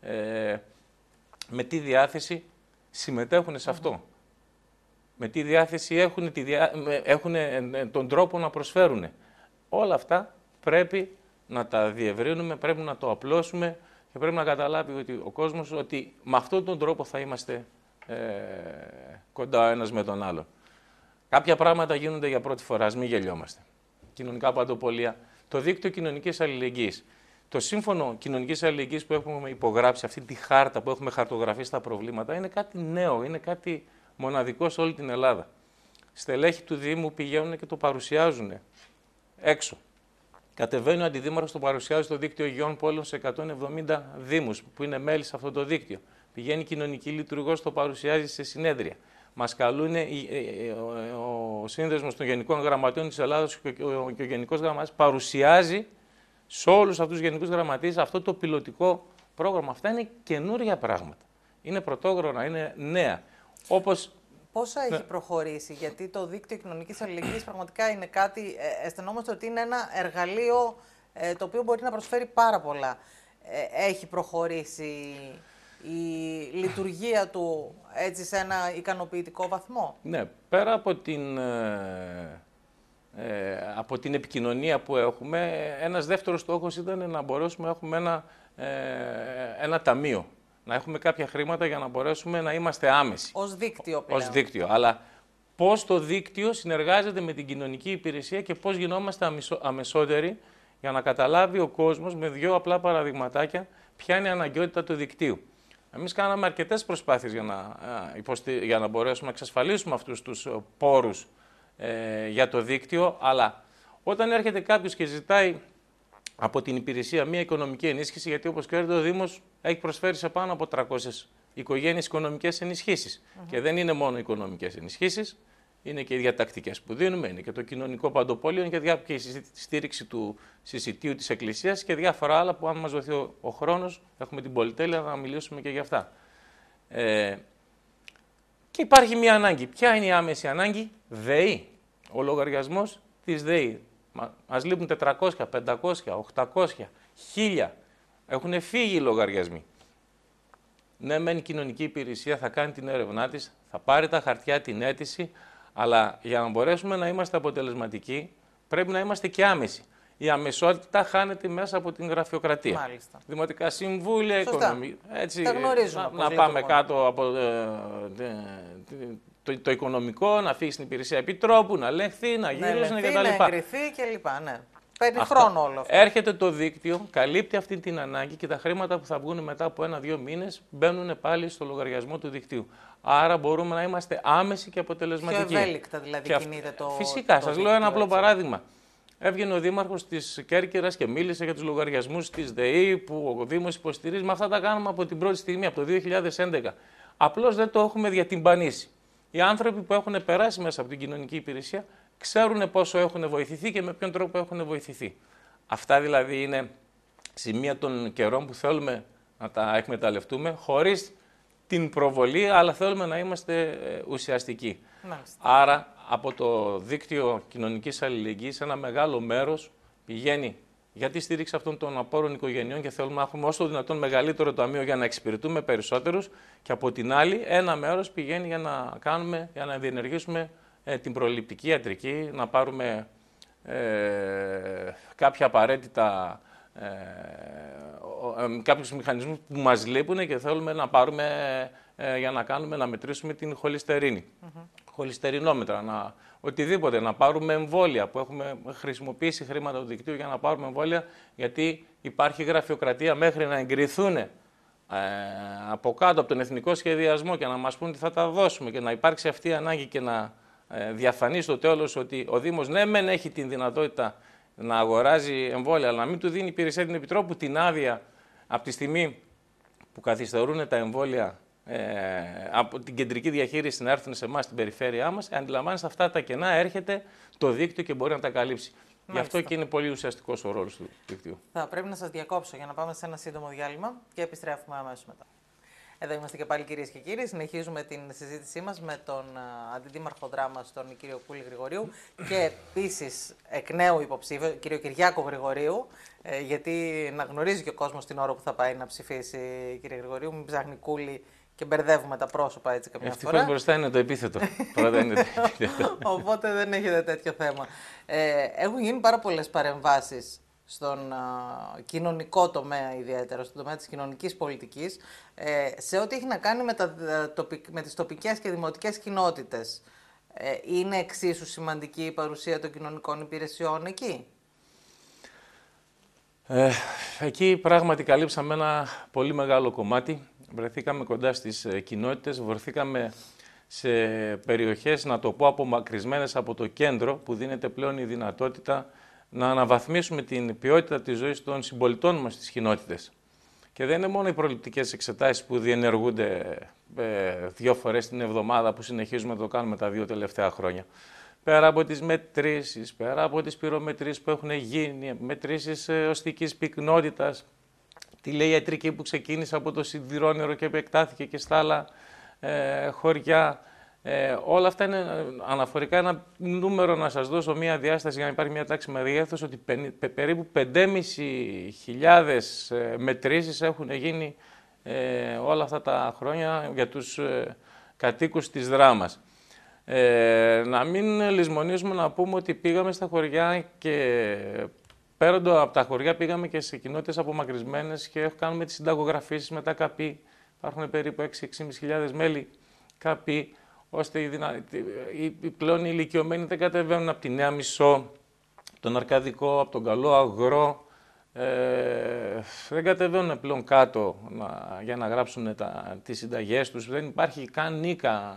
με τι διάθεση συμμετέχουν σε αυτό. Με τι διάθεση έχουν τον τρόπο να προσφέρουν. Όλα αυτά πρέπει να τα διευρύνουμε, πρέπει να το απλώσουμε και πρέπει να καταλάβει ότι ο κόσμος ότι με αυτόν τον τρόπο θα είμαστε κοντά ο ένας με τον άλλον. Κάποια πράγματα γίνονται για πρώτη φορά, ας μην γελιόμαστε. Κοινωνικά παντοπολία. Το δίκτυο κοινωνικής αλληλεγγύης. Το σύμφωνο κοινωνικής αλληλεγγύης που έχουμε υπογράψει, αυτή τη χάρτα που έχουμε χαρτογραφήσει τα προβλήματα, είναι κάτι νέο, είναι κάτι μοναδικό σε όλη την Ελλάδα. Στελέχη του Δήμου πηγαίνουν και το παρουσιάζουν έξω. Κατεβαίνει ο Αντιδήμαρχος, το παρουσιάζει στο δίκτυο Υγειών Πόλεων σε 170 Δήμους που είναι μέλη σε αυτό το δίκτυο. Πηγαίνει η κοινωνική λειτουργός, το παρουσιάζει σε συνέδρια. Μας καλούν ο Σύνδεσμος των Γενικών Γραμματείων της Ελλάδας και ο Γενικός Γραμματέας παρουσιάζει σε όλους αυτούς τους Γενικούς Γραμματείς αυτό το πιλωτικό πρόγραμμα. Αυτά είναι καινούρια πράγματα. Είναι πρωτόγνωρα, είναι νέα. Πόσα έχει προχωρήσει, γιατί το δίκτυο κοινωνικής αλληλεγγύης πραγματικά είναι κάτι, αισθανόμαστε ότι είναι ένα εργαλείο το οποίο μπορεί να προσφέρει πάρα πολλά. Έχει προχωρήσει η λειτουργία του έτσι σε ένα ικανοποιητικό βαθμό? Ναι, πέρα από την επικοινωνία που έχουμε, ένας δεύτερος στόχος ήταν να μπορέσουμε να έχουμε ένα ταμείο. Να έχουμε κάποια χρήματα για να μπορέσουμε να είμαστε άμεσοι. Ως δίκτυο πλέον. Ως δίκτυο. Αλλά πώς το δίκτυο συνεργάζεται με την κοινωνική υπηρεσία και πώς γινόμαστε αμεσότεροι για να καταλάβει ο κόσμος με δύο απλά παραδειγματάκια ποια είναι η αναγκαιότητα του δικτύου. Εμείς κάναμε αρκετές προσπάθειες για να μπορέσουμε να εξασφαλίσουμε αυτούς τους πόρους για το δίκτυο, αλλά όταν έρχεται κάποιος και ζητάει από την υπηρεσία μια οικονομική ενίσχυση, γιατί όπως ξέρετε ο Δήμος έχει προσφέρει σε πάνω από 300 οικογένειες οικονομικές ενισχύσεις. Και δεν είναι μόνο οικονομικές ενισχύσεις, είναι και οι διατακτικές που δίνουμε, είναι και το κοινωνικό παντοπόλιο, είναι και η στήριξη του συσιτίου της Εκκλησίας και διάφορα άλλα που αν μας δοθεί ο χρόνος έχουμε την πολυτέλεια να μιλήσουμε και για αυτά. Και υπάρχει μια ανάγκη. Ποια είναι η άμεση ανάγκη? ΔΕΗ. Ο λογαριασμός της ΔΕΗ. Μας λείπουν 400, 500, 800, 1000. Έχουν φύγει οι λογαριασμοί. Ναι, μεν η κοινωνική υπηρεσία θα κάνει την έρευνά της, θα πάρει τα χαρτιά, την αίτηση, αλλά για να μπορέσουμε να είμαστε αποτελεσματικοί, πρέπει να είμαστε και άμεσοι. Η αμεσότητα χάνεται μέσα από την γραφειοκρατία. Μάλιστα. Δημοτικά συμβούλια, οικονομία. Έτσι, να πάμε κάτω από το οικονομικό, να φύγει στην υπηρεσία επιτρόπου, να ελεγχθεί, να γυρίσουν κτλ. Να εγκριθεί κλπ. Ναι. Παίρνει χρόνο όλο αυτό. Έρχεται το δίκτυο, καλύπτει αυτή την ανάγκη και τα χρήματα που θα βγουν μετά από 1-2 μήνες μπαίνουν πάλι στο λογαριασμό του δικτύου. Άρα μπορούμε να είμαστε άμεσοι και αποτελεσματικοί. Πιο ευέλικτα δηλαδή κινείται το. Φυσικά, σας λέω ένα απλό παράδειγμα. Έβγαινε ο Δήμαρχος της Κέρκυρας και μίλησε για τους λογαριασμούς της ΔΕΗ που ο Δήμος υποστηρίζει. Με αυτά τα κάνουμε από την πρώτη στιγμή, από το 2011. Απλώς δεν το έχουμε διατυμπανίσει. Οι άνθρωποι που έχουν περάσει μέσα από την κοινωνική υπηρεσία ξέρουν πόσο έχουν βοηθηθεί και με ποιον τρόπο έχουν βοηθηθεί. Αυτά δηλαδή είναι σημεία των καιρών που θέλουμε να τα εκμεταλλευτούμε, χωρίς την προβολή, αλλά θέλουμε να είμαστε ουσιαστικοί. Μάλιστα. Άρα, από το δίκτυο κοινωνικής αλληλεγγύης, ένα μεγάλο μέρος πηγαίνει για τη στήριξη αυτών των απόρων οικογενειών και θέλουμε να έχουμε όσο δυνατόν μεγαλύτερο ταμείο για να εξυπηρετούμε περισσότερους, και από την άλλη ένα μέρος πηγαίνει για να διενεργήσουμε την προληπτική ιατρική, να πάρουμε κάποια απαραίτητα κάποιους μηχανισμούς που μας λείπουν και θέλουμε να πάρουμε για να μετρήσουμε την χολυστερίνη. Χολυστερινόμετρα, οτιδήποτε, να πάρουμε εμβόλια που έχουμε χρησιμοποιήσει χρήματα του δικτύου για να πάρουμε εμβόλια, γιατί υπάρχει γραφειοκρατία μέχρι να εγκριθούν από κάτω από τον εθνικό σχεδιασμό και να μας πούν τι θα τα δώσουμε και να υπάρξει αυτή η ανάγκη και να διαφανεί στο τέλος ότι ο Δήμος ναι μεν έχει την δυνατότητα να αγοράζει εμβόλια, αλλά να μην του δίνει υπηρεσία την Επιτρόπου την άδεια από τη στιγμή που καθυστερούν τα εμβόλια από την κεντρική διαχείριση να έρθουν σε εμάς στην περιφέρειά μας. Αντιλαμβάνεστε, αυτά τα κενά έρχεται το δίκτυο και μπορεί να τα καλύψει. Μάλιστα. Γι' αυτό και είναι πολύ ουσιαστικός ο ρόλος του δικτύου. Θα πρέπει να σας διακόψω για να πάμε σε ένα σύντομο διάλειμμα και επιστρέφουμε αμέσως μετά. Εδώ είμαστε και πάλι, κυρίες και κύριοι. Συνεχίζουμε την συζήτησή μας με τον αντιδήμαρχο Δράμας, τον κύριο Κούλη Γρηγορίου, και επίσης εκ νέου υποψήφιο, κύριο Κυριάκο Γρηγορίου, γιατί να γνωρίζει και ο κόσμος την ώρα που θα πάει να ψηφίσει, κύριε Γρηγορίου, μην ψάχνει Κούλη και μπερδεύουμε τα πρόσωπα έτσι καμιά φορά. Ευτυχώς μπροστά είναι το επίθετο. Οπότε δεν έχετε τέτοιο θέμα. Έχουν γίνει πάρα πολλές παρεμβάσεις στον κοινωνικό τομέα, ιδιαίτερα στον τομέα της κοινωνικής πολιτικής, σε ό,τι έχει να κάνει με τις τοπικές και δημοτικές κοινότητες. Είναι εξίσου σημαντική η παρουσία των κοινωνικών υπηρεσιών εκεί? Εκεί πράγματι καλύψαμε ένα πολύ μεγάλο κομμάτι. Βρεθήκαμε κοντά στις κοινότητες, βρεθήκαμε σε περιοχές, να το πω, απομακρυσμένες από το κέντρο, που δίνεται πλέον η δυνατότητα να αναβαθμίσουμε την ποιότητα της ζωής των συμπολιτών μας στις κοινότητες. Και δεν είναι μόνο οι προληπτικές εξετάσεις που διενεργούνται 2 φορές την εβδομάδα, που συνεχίζουμε να το κάνουμε τα 2 τελευταία χρόνια. Πέρα από τις μετρήσεις, πέρα από τις πυρομετρήσεις που έχουν γίνει, μετρήσεις οστικής πυκνότητας, τη λέει ιατρική που ξεκίνησε από το Σιδηρόνερο και επεκτάθηκε και στα άλλα χωριά. Όλα αυτά είναι αναφορικά ένα νούμερο, να σας δώσω μία διάσταση για να υπάρχει μία τάξη μεγέθους, ότι περίπου 5.500 μετρήσεις έχουν γίνει όλα αυτά τα χρόνια για τους κατοίκους της Δράμας. Να μην λησμονήσουμε να πούμε ότι πήγαμε στα χωριά και πέραν από τα χωριά πήγαμε και σε κοινότητες απομακρυσμένες και κάνουμε τις συνταγογραφήσεις με τα ΚΑΠΗ. Υπάρχουν περίπου 6.000-6.500 μέλη ΚΑΠΗ, ώστε οι πλέον οι ηλικιωμένοι δεν κατεβαίνουν από τη Νέα Μισό, τον Αρκαδικό, από τον Καλό Αγρό, δεν κατεβαίνουν πλέον κάτω για να γράψουν τις συνταγές τους, δεν υπάρχει καν νίκα.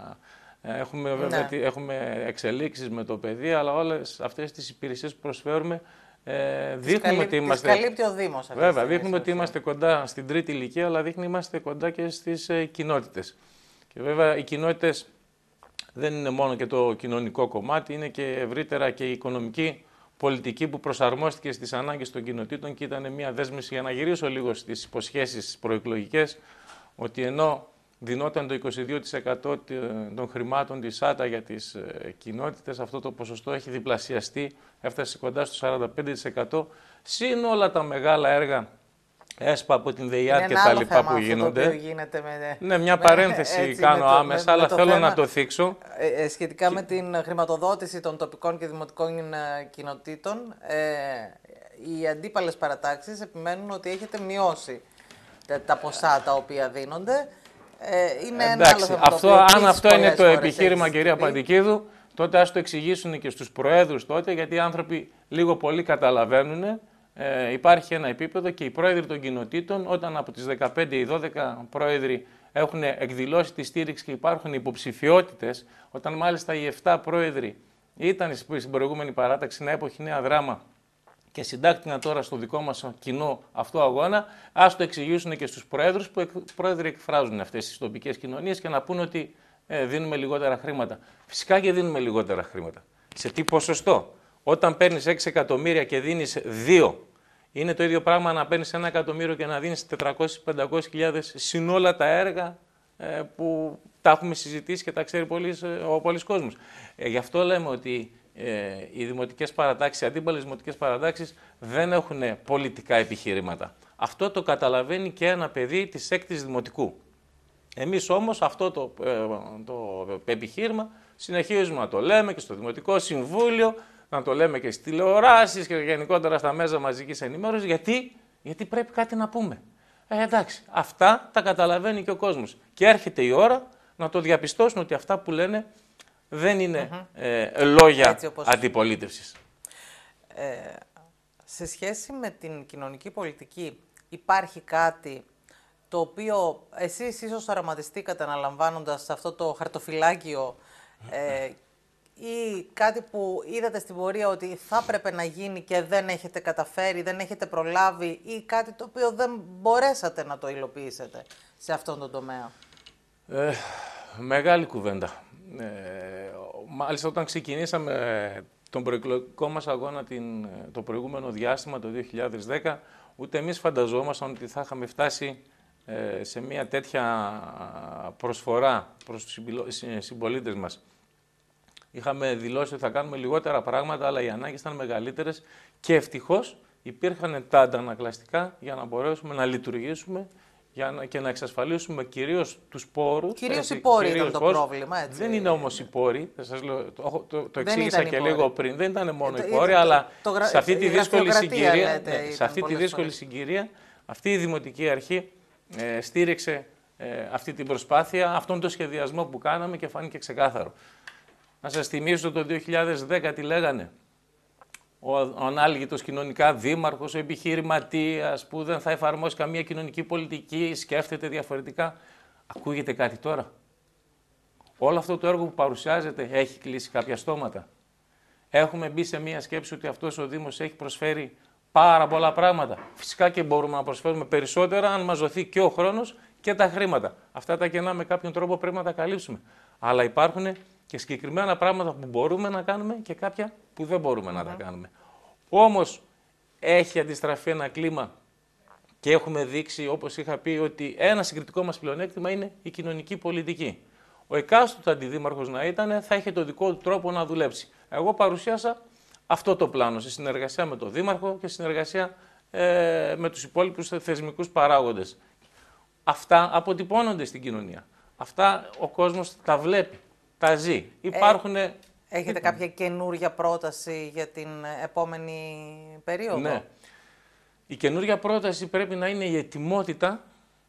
Έχουμε εξελίξεις με το παιδί, αλλά όλες αυτές τις υπηρεσίες που προσφέρουμε δείχνουμε ότι είμαστε. Καλύπτει ο Δήμος. Βέβαια, δείχνουμε ότι είμαστε κοντά στην τρίτη ηλικία, αλλά δείχνει είμαστε κοντά και στις κοινότητες. Και βέβαια οι κοινότητες δεν είναι μόνο και το κοινωνικό κομμάτι, είναι και ευρύτερα και η οικονομική πολιτική που προσαρμόστηκε στις ανάγκες των κοινοτήτων, και ήταν μια δέσμευση, για να γυρίσω λίγο στις υποσχέσεις προεκλογικές, ότι ενώ δινόταν το 22% των χρημάτων της ΆΤΑ για τις κοινότητες, αυτό το ποσοστό έχει διπλασιαστεί, έφτασε κοντά στο 45%, συν όλα τα μεγάλα έργα ΕΣΠΑ από την ΔΕΙΑΤ και τα λοιπά που γίνονται. Ναι, μια παρένθεση κάνω άμεσα, αλλά θέλω να το θίξω. Σχετικά με την χρηματοδότηση των τοπικών και δημοτικών κοινοτήτων, οι αντίπαλες παρατάξεις επιμένουν ότι έχετε μειώσει τα ποσά τα οποία δίνονται. Είναι ένα άλλο θέμα. Αν αυτό είναι το επιχείρημα, κυρία Παντικίδου, τότε ας το εξηγήσουν και στους προέδρους τότε, γιατί οι άνθρωποι λίγο πολύ καταλαβαίνουν. Υπάρχει ένα επίπεδο και οι πρόεδροι των κοινοτήτων, όταν από τις 15 ή 12 πρόεδροι έχουν εκδηλώσει τη στήριξη και υπάρχουν υποψηφιότητες, όταν μάλιστα οι 7 πρόεδροι ήταν στην προηγούμενη παράταξη Νέα Εποχή Νέα Δράμα και συντάκτηκαν τώρα στο δικό μας κοινό αυτό αγώνα, ας το εξηγήσουν και στους προέδρους, που πρόεδροι εκφράζουν αυτές τις τοπικές κοινωνίες, και να πούνε ότι δίνουμε λιγότερα χρήματα. Φυσικά και δίνουμε λιγότερα χρήματα. Σε τι ποσοστό? Όταν παίρνεις 6 εκατομμύρια και δίνεις 2, είναι το ίδιο πράγμα να παίρνεις 1 εκατομμύριο και να δίνεις 400-500 χιλιάδες συν όλα τα έργα που τα έχουμε συζητήσει και τα ξέρει πολλοί κόσμος. Γι' αυτό λέμε ότι οι δημοτικές παρατάξεις, οι αντίπαλες δημοτικές παρατάξεις δεν έχουν πολιτικά επιχειρήματα. Αυτό το καταλαβαίνει και ένα παιδί της 6ης Δημοτικού. Εμείς όμως αυτό το επιχείρημα συνεχίζουμε να το λέμε και στο Δημοτικό Συμβούλιο, να το λέμε και στις τηλεοράσεις και γενικότερα στα μέσα μαζικής ενημέρωσης, γιατί πρέπει κάτι να πούμε. Εντάξει, αυτά τα καταλαβαίνει και ο κόσμος. Και έρχεται η ώρα να το διαπιστώσουν ότι αυτά που λένε δεν είναι λόγια αντιπολίτευσης. Σε σχέση με την κοινωνική πολιτική, υπάρχει κάτι το οποίο εσείς ίσως οραματιστήκατε αναλαμβάνοντας αυτό το χαρτοφυλάκιο ή κάτι που είδατε στην πορεία ότι θα έπρεπε να γίνει και δεν έχετε καταφέρει, δεν έχετε προλάβει ή κάτι το οποίο δεν μπορέσατε να το υλοποιήσετε σε αυτόν τον τομέα? Μεγάλη κουβέντα. Μάλιστα όταν ξεκινήσαμε τον προεκλογικό μας αγώνα το προηγούμενο διάστημα, το 2010, ούτε εμείς φανταζόμασταν ότι θα είχαμε φτάσει σε μια τέτοια προσφορά προς τους συμπολίτες μας. Είχαμε δηλώσει ότι θα κάνουμε λιγότερα πράγματα, αλλά οι ανάγκες ήταν μεγαλύτερες και ευτυχώς υπήρχαν τα αντανακλαστικά για να μπορέσουμε να λειτουργήσουμε και να εξασφαλίσουμε κυρίως τους πόρους. Κυρίως οι πόροι ήταν το πρόβλημα, έτσι. Δεν είναι όμως οι πόροι, σας λέω, το εξήγησα και λίγο πριν. Δεν ήταν μόνο οι πόροι, αλλά σε αυτή τη δύσκολη συγκυρία, συγκυρία, αυτή η Δημοτική Αρχή στήριξε αυτή την προσπάθεια, αυτόν τον σχεδιασμό που κάναμε και φάνηκε ξεκάθαρο. Να σας θυμίσω το 2010 τι λέγανε. Ο ανάλγητος κοινωνικά δήμαρχος, ο επιχειρηματίας που δεν θα εφαρμόσει καμία κοινωνική πολιτική, σκέφτεται διαφορετικά. Ακούγεται κάτι τώρα? Όλο αυτό το έργο που παρουσιάζεται έχει κλείσει κάποια στόματα. Έχουμε μπει σε μία σκέψη ότι αυτός ο Δήμος έχει προσφέρει πάρα πολλά πράγματα. Φυσικά και μπορούμε να προσφέρουμε περισσότερα αν μας δοθεί και ο χρόνος και τα χρήματα. Αυτά τα κενά με κάποιον τρόπο πρέπει να τα καλύψουμε. Αλλά υπάρχουν και συγκεκριμένα πράγματα που μπορούμε να κάνουμε και κάποια που δεν μπορούμε να τα κάνουμε. Όμως έχει αντιστραφεί ένα κλίμα και έχουμε δείξει, όπως είχα πει, ότι ένα συγκριτικό μας πλεονέκτημα είναι η κοινωνική πολιτική. Ο εκάστοτε αντιδήμαρχος να ήταν, θα είχε το δικό του τρόπο να δουλέψει. Εγώ παρουσίασα αυτό το πλάνο, σε συνεργασία με τον Δήμαρχο και σε συνεργασία με τους υπόλοιπους θεσμικούς παράγοντες. Αυτά αποτυπώνονται στην κοινωνία. Αυτά ο κόσμος τα βλέπει, τα ζει. Έχετε κάποια καινούργια πρόταση για την επόμενη περίοδο? Ναι. Η καινούργια πρόταση πρέπει να είναι η ετοιμότητα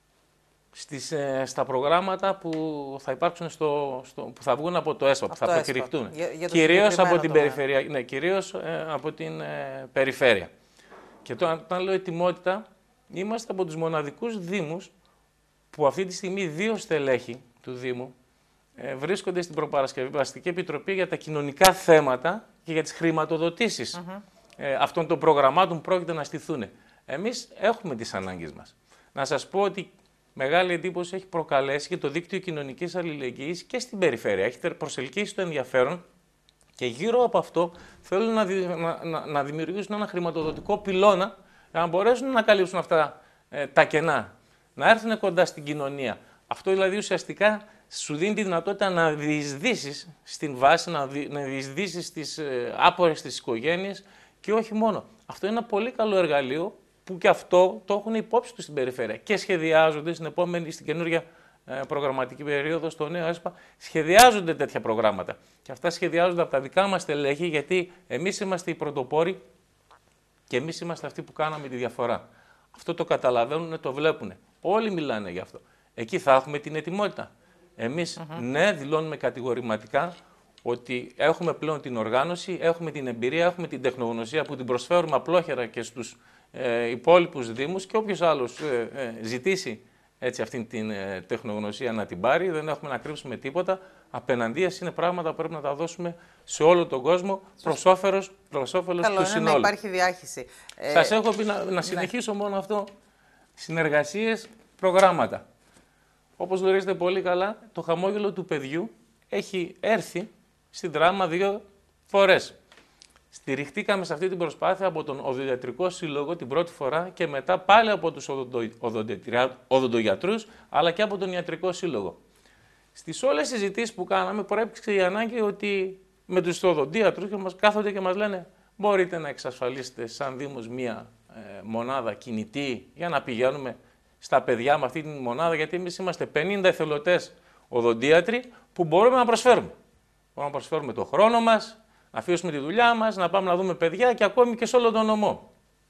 στα προγράμματα που θα υπάρξουν που θα βγουν από το ΕΣΠΑ, που θα προκηρυχτούν. Κυρίως από την περιφέρεια. Ναι, κυρίως από την περιφέρεια. Και όταν λέω ετοιμότητα, είμαστε από τους μοναδικούς δήμους που αυτή τη στιγμή 2 στελέχη του Δήμου βρίσκονται στην Προπαρασκευαστική Επιτροπή για τα κοινωνικά θέματα και για τις χρηματοδοτήσεις αυτών των προγραμμάτων που πρόκειται να στηθούν. Εμείς έχουμε τις ανάγκες μας. Να σας πω ότι μεγάλη εντύπωση έχει προκαλέσει και το δίκτυο κοινωνικής αλληλεγγύης και στην περιφέρεια. Έχει προσελκύσει το ενδιαφέρον και γύρω από αυτό θέλουν να δημιουργήσουν ένα χρηματοδοτικό πυλώνα για να μπορέσουν να καλύψουν αυτά τα κενά, να έρθουν κοντά στην κοινωνία. Αυτό δηλαδή ουσιαστικά σου δίνει τη δυνατότητα να διεισδύσεις στην βάση, να διεισδύσεις στις άπορες της οικογένειες και όχι μόνο. Αυτό είναι ένα πολύ καλό εργαλείο που και αυτό το έχουν υπόψη του στην περιφέρεια και σχεδιάζονται στην καινούργια προγραμματική περίοδο, στο νέο ΕΣΠΑ, σχεδιάζονται τέτοια προγράμματα. Και αυτά σχεδιάζονται από τα δικά μας στελέχη, γιατί εμείς είμαστε οι πρωτοπόροι και εμείς είμαστε αυτοί που κάναμε τη διαφορά. Αυτό το καταλαβαίνουν, το βλέπουν. Όλοι μιλάνε γι' αυτό. Εκεί θα έχουμε την ετοιμότητα. Εμείς, ναι, δηλώνουμε κατηγορηματικά ότι έχουμε πλέον την οργάνωση, έχουμε την εμπειρία, έχουμε την τεχνογνωσία που την προσφέρουμε απλόχερα και στους υπόλοιπους δήμους και όποιος άλλος ζητήσει έτσι αυτήν την τεχνογνωσία να την πάρει, δεν έχουμε να κρύψουμε τίποτα. Απέναντίας είναι πράγματα που πρέπει να τα δώσουμε σε όλο τον κόσμο προς όφελος του συνόλου. Να υπάρχει διάχυση. Σας έχω πει να συνεχίσω μόνο αυτό. Συνεργασίες, προγράμματα. Όπως γνωρίζετε πολύ καλά, το χαμόγελο του παιδιού έχει έρθει στην Δράμα 2 φορές. Στηριχτήκαμε σε αυτή την προσπάθεια από τον Οδοντιατρικό Σύλλογο την πρώτη φορά και μετά πάλι από τους οδοντογιατρούς, αλλά και από τον Ιατρικό Σύλλογο. Στις όλες τις συζητήσεις που κάναμε προέκυψε η ανάγκη ότι με τους οδοντίατρους και μας κάθονται και μας λένε μπορείτε να εξασφαλίσετε σαν Δήμος μία μονάδα κινητή για να πηγαίνουμε στα παιδιά με αυτή τη μονάδα, γιατί εμείς είμαστε 50 εθελοντές οδοντίατροι που μπορούμε να προσφέρουμε. Μπορούμε να προσφέρουμε τον χρόνο μας, να αφήσουμε τη δουλειά μας, να πάμε να δούμε παιδιά και ακόμη και σε όλο τον νομό.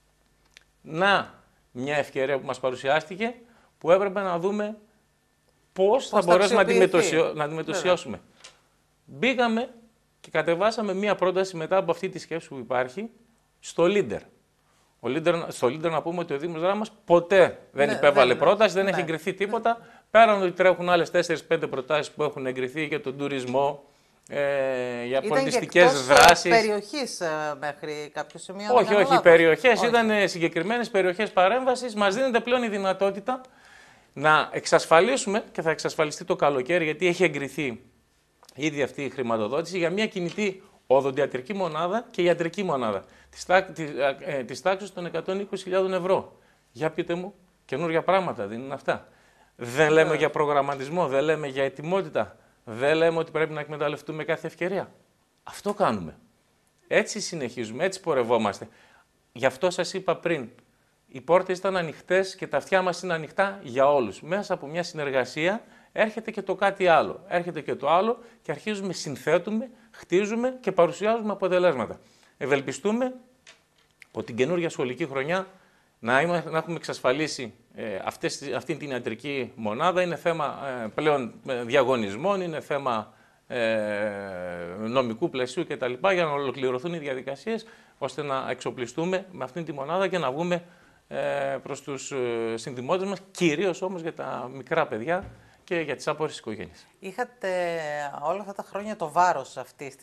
Να, μια ευκαιρία που μας παρουσιάστηκε που έπρεπε να δούμε πώς θα μπορέσουμε να τη μετουσιώσουμε. Μπήκαμε και κατεβάσαμε μία πρόταση μετά από αυτή τη σκέψη που υπάρχει στο Leader. Στο Leader να πούμε ότι ο Δήμος Δράμας ποτέ δεν υπέβαλε πρόταση, δεν έχει εγκριθεί τίποτα. Πέραν ότι τρέχουν άλλες 4-5 προτάσεις που έχουν εγκριθεί για τον τουρισμό, για πολιτιστικές δράσεις. Ήταν περιοχής μέχρι κάποιο σημείο? Όχι, οι περιοχές ήταν συγκεκριμένες περιοχές παρέμβασης. Μας δίνεται πλέον η δυνατότητα να εξασφαλίσουμε, και θα εξασφαλιστεί το καλοκαίρι, γιατί έχει εγκριθεί ήδη αυτή η χρηματοδότηση, για μια κινητή οδοντιατρική μονάδα και ιατρική μονάδα της τάξης των 120.000 ευρώ. Για πείτε μου, καινούργια πράγματα δεν είναι αυτά? Δεν λέμε για προγραμματισμό, δεν λέμε για ετοιμότητα, δεν λέμε ότι πρέπει να εκμεταλλευτούμε κάθε ευκαιρία. Αυτό κάνουμε. Έτσι συνεχίζουμε, έτσι πορευόμαστε. Γι' αυτό σας είπα πριν, οι πόρτες ήταν ανοιχτές και τα αυτιά μας είναι ανοιχτά για όλους. Μέσα από μια συνεργασία έρχεται και το κάτι άλλο. Έρχεται και το άλλο και αρχίζουμε, συνθέτουμε, χτίζουμε και παρουσιάζουμε αποτελέσματα. Ευελπιστούμε από την καινούργια σχολική χρονιά να έχουμε εξασφαλίσει αυτή την ιατρική μονάδα. Είναι θέμα πλέον διαγωνισμών, είναι θέμα νομικού πλαισίου κτλ. Για να ολοκληρωθούν οι διαδικασίες, ώστε να εξοπλιστούμε με αυτή τη μονάδα και να βγούμε προς τους συνδημότες μας, κυρίως όμως για τα μικρά παιδιά και για τις άπορες οικογένειες. Είχατε όλα αυτά τα χρόνια το βάρος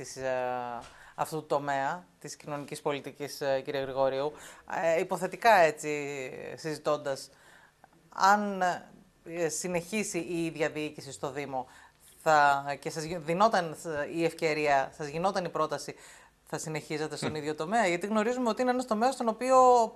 αυτού του τομέα της κοινωνικής πολιτικής, κύριε Γρηγορίου. Υποθετικά έτσι συζητώντας, αν συνεχίσει η ίδια διοίκηση στο Δήμο και σας δινόταν η ευκαιρία, σας γινόταν η πρόταση, θα συνεχίζετε στον ίδιο τομέα? Γιατί γνωρίζουμε ότι είναι ένας τομέας στον οποίο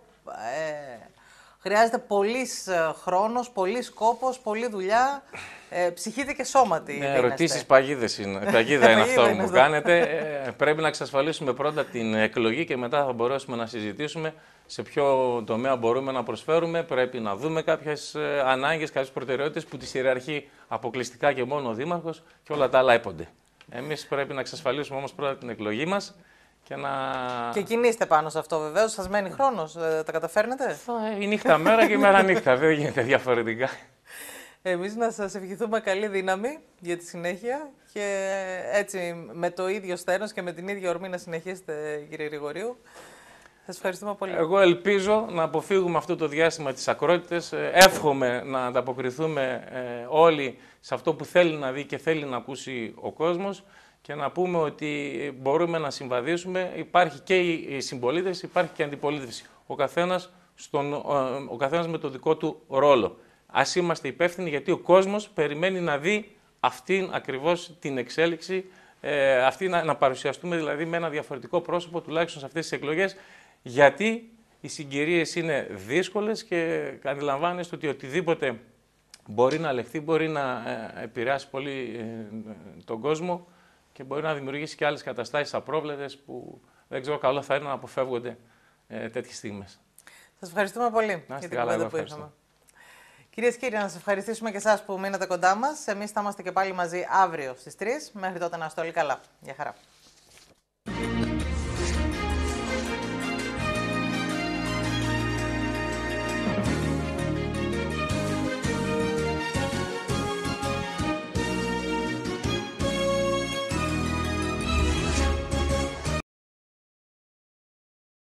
χρειάζεται πολύς χρόνος, πολύς κόπος, πολλή δουλειά, ψυχήτη και σώματι. Ναι, ερωτήσεις παγίδα είναι αυτό που κάνετε. Πρέπει να εξασφαλίσουμε πρώτα την εκλογή και μετά θα μπορέσουμε να συζητήσουμε σε ποιο τομέα μπορούμε να προσφέρουμε. Πρέπει να δούμε κάποιες ανάγκες, κάποιες προτεραιότητες που τις ιεραρχεί αποκλειστικά και μόνο ο Δήμαρχος και όλα τα άλλα έπονται. Εμείς πρέπει να εξασφαλίσουμε όμως πρώτα την εκλογή μας. Και κινείστε πάνω σε αυτό βεβαίως, σας μένει χρόνος, τα καταφέρνετε? Η νύχτα μέρα και η μέρα νύχτα, δεν γίνεται διαφορετικά. Εμείς να σας ευχηθούμε καλή δύναμη για τη συνέχεια και έτσι με το ίδιο στένος και με την ίδια ορμή να συνεχίσετε, κύριε Γρηγορίου. Σας ευχαριστούμε πολύ. Εγώ ελπίζω να αποφύγουμε αυτό το διάστημα της ακρότητας. Εύχομαι να ανταποκριθούμε όλοι σε αυτό που θέλει να δει και θέλει να ακούσει ο κόσμος και να πούμε ότι μπορούμε να συμβαδίσουμε. Υπάρχει και η συμπολίτευση, υπάρχει και η αντιπολίτευση. Ο καθένας με το δικό του ρόλο. Ας είμαστε υπεύθυνοι, γιατί ο κόσμος περιμένει να δει αυτήν ακριβώς την εξέλιξη, να παρουσιαστούμε δηλαδή με ένα διαφορετικό πρόσωπο, τουλάχιστον σε αυτές τις εκλογές, γιατί οι συγκυρίες είναι δύσκολες και αντιλαμβάνεστε ότι οτιδήποτε μπορεί να λεχθεί, μπορεί να επηρεάσει πολύ τον κόσμο και μπορεί να δημιουργήσει και άλλες καταστάσεις απρόβλεπτες που δεν ξέρω, καλό θα είναι να αποφεύγονται τέτοιες στιγμές. Σας ευχαριστούμε πολύ για την κουβέντα που είχαμε. Κυρίες και κύριοι, να σας ευχαριστήσουμε και εσάς που μείνατε κοντά μας. Εμείς θα είμαστε και πάλι μαζί αύριο στις 3. Μέχρι τότε να είστε όλοι καλά. Γεια χαρά.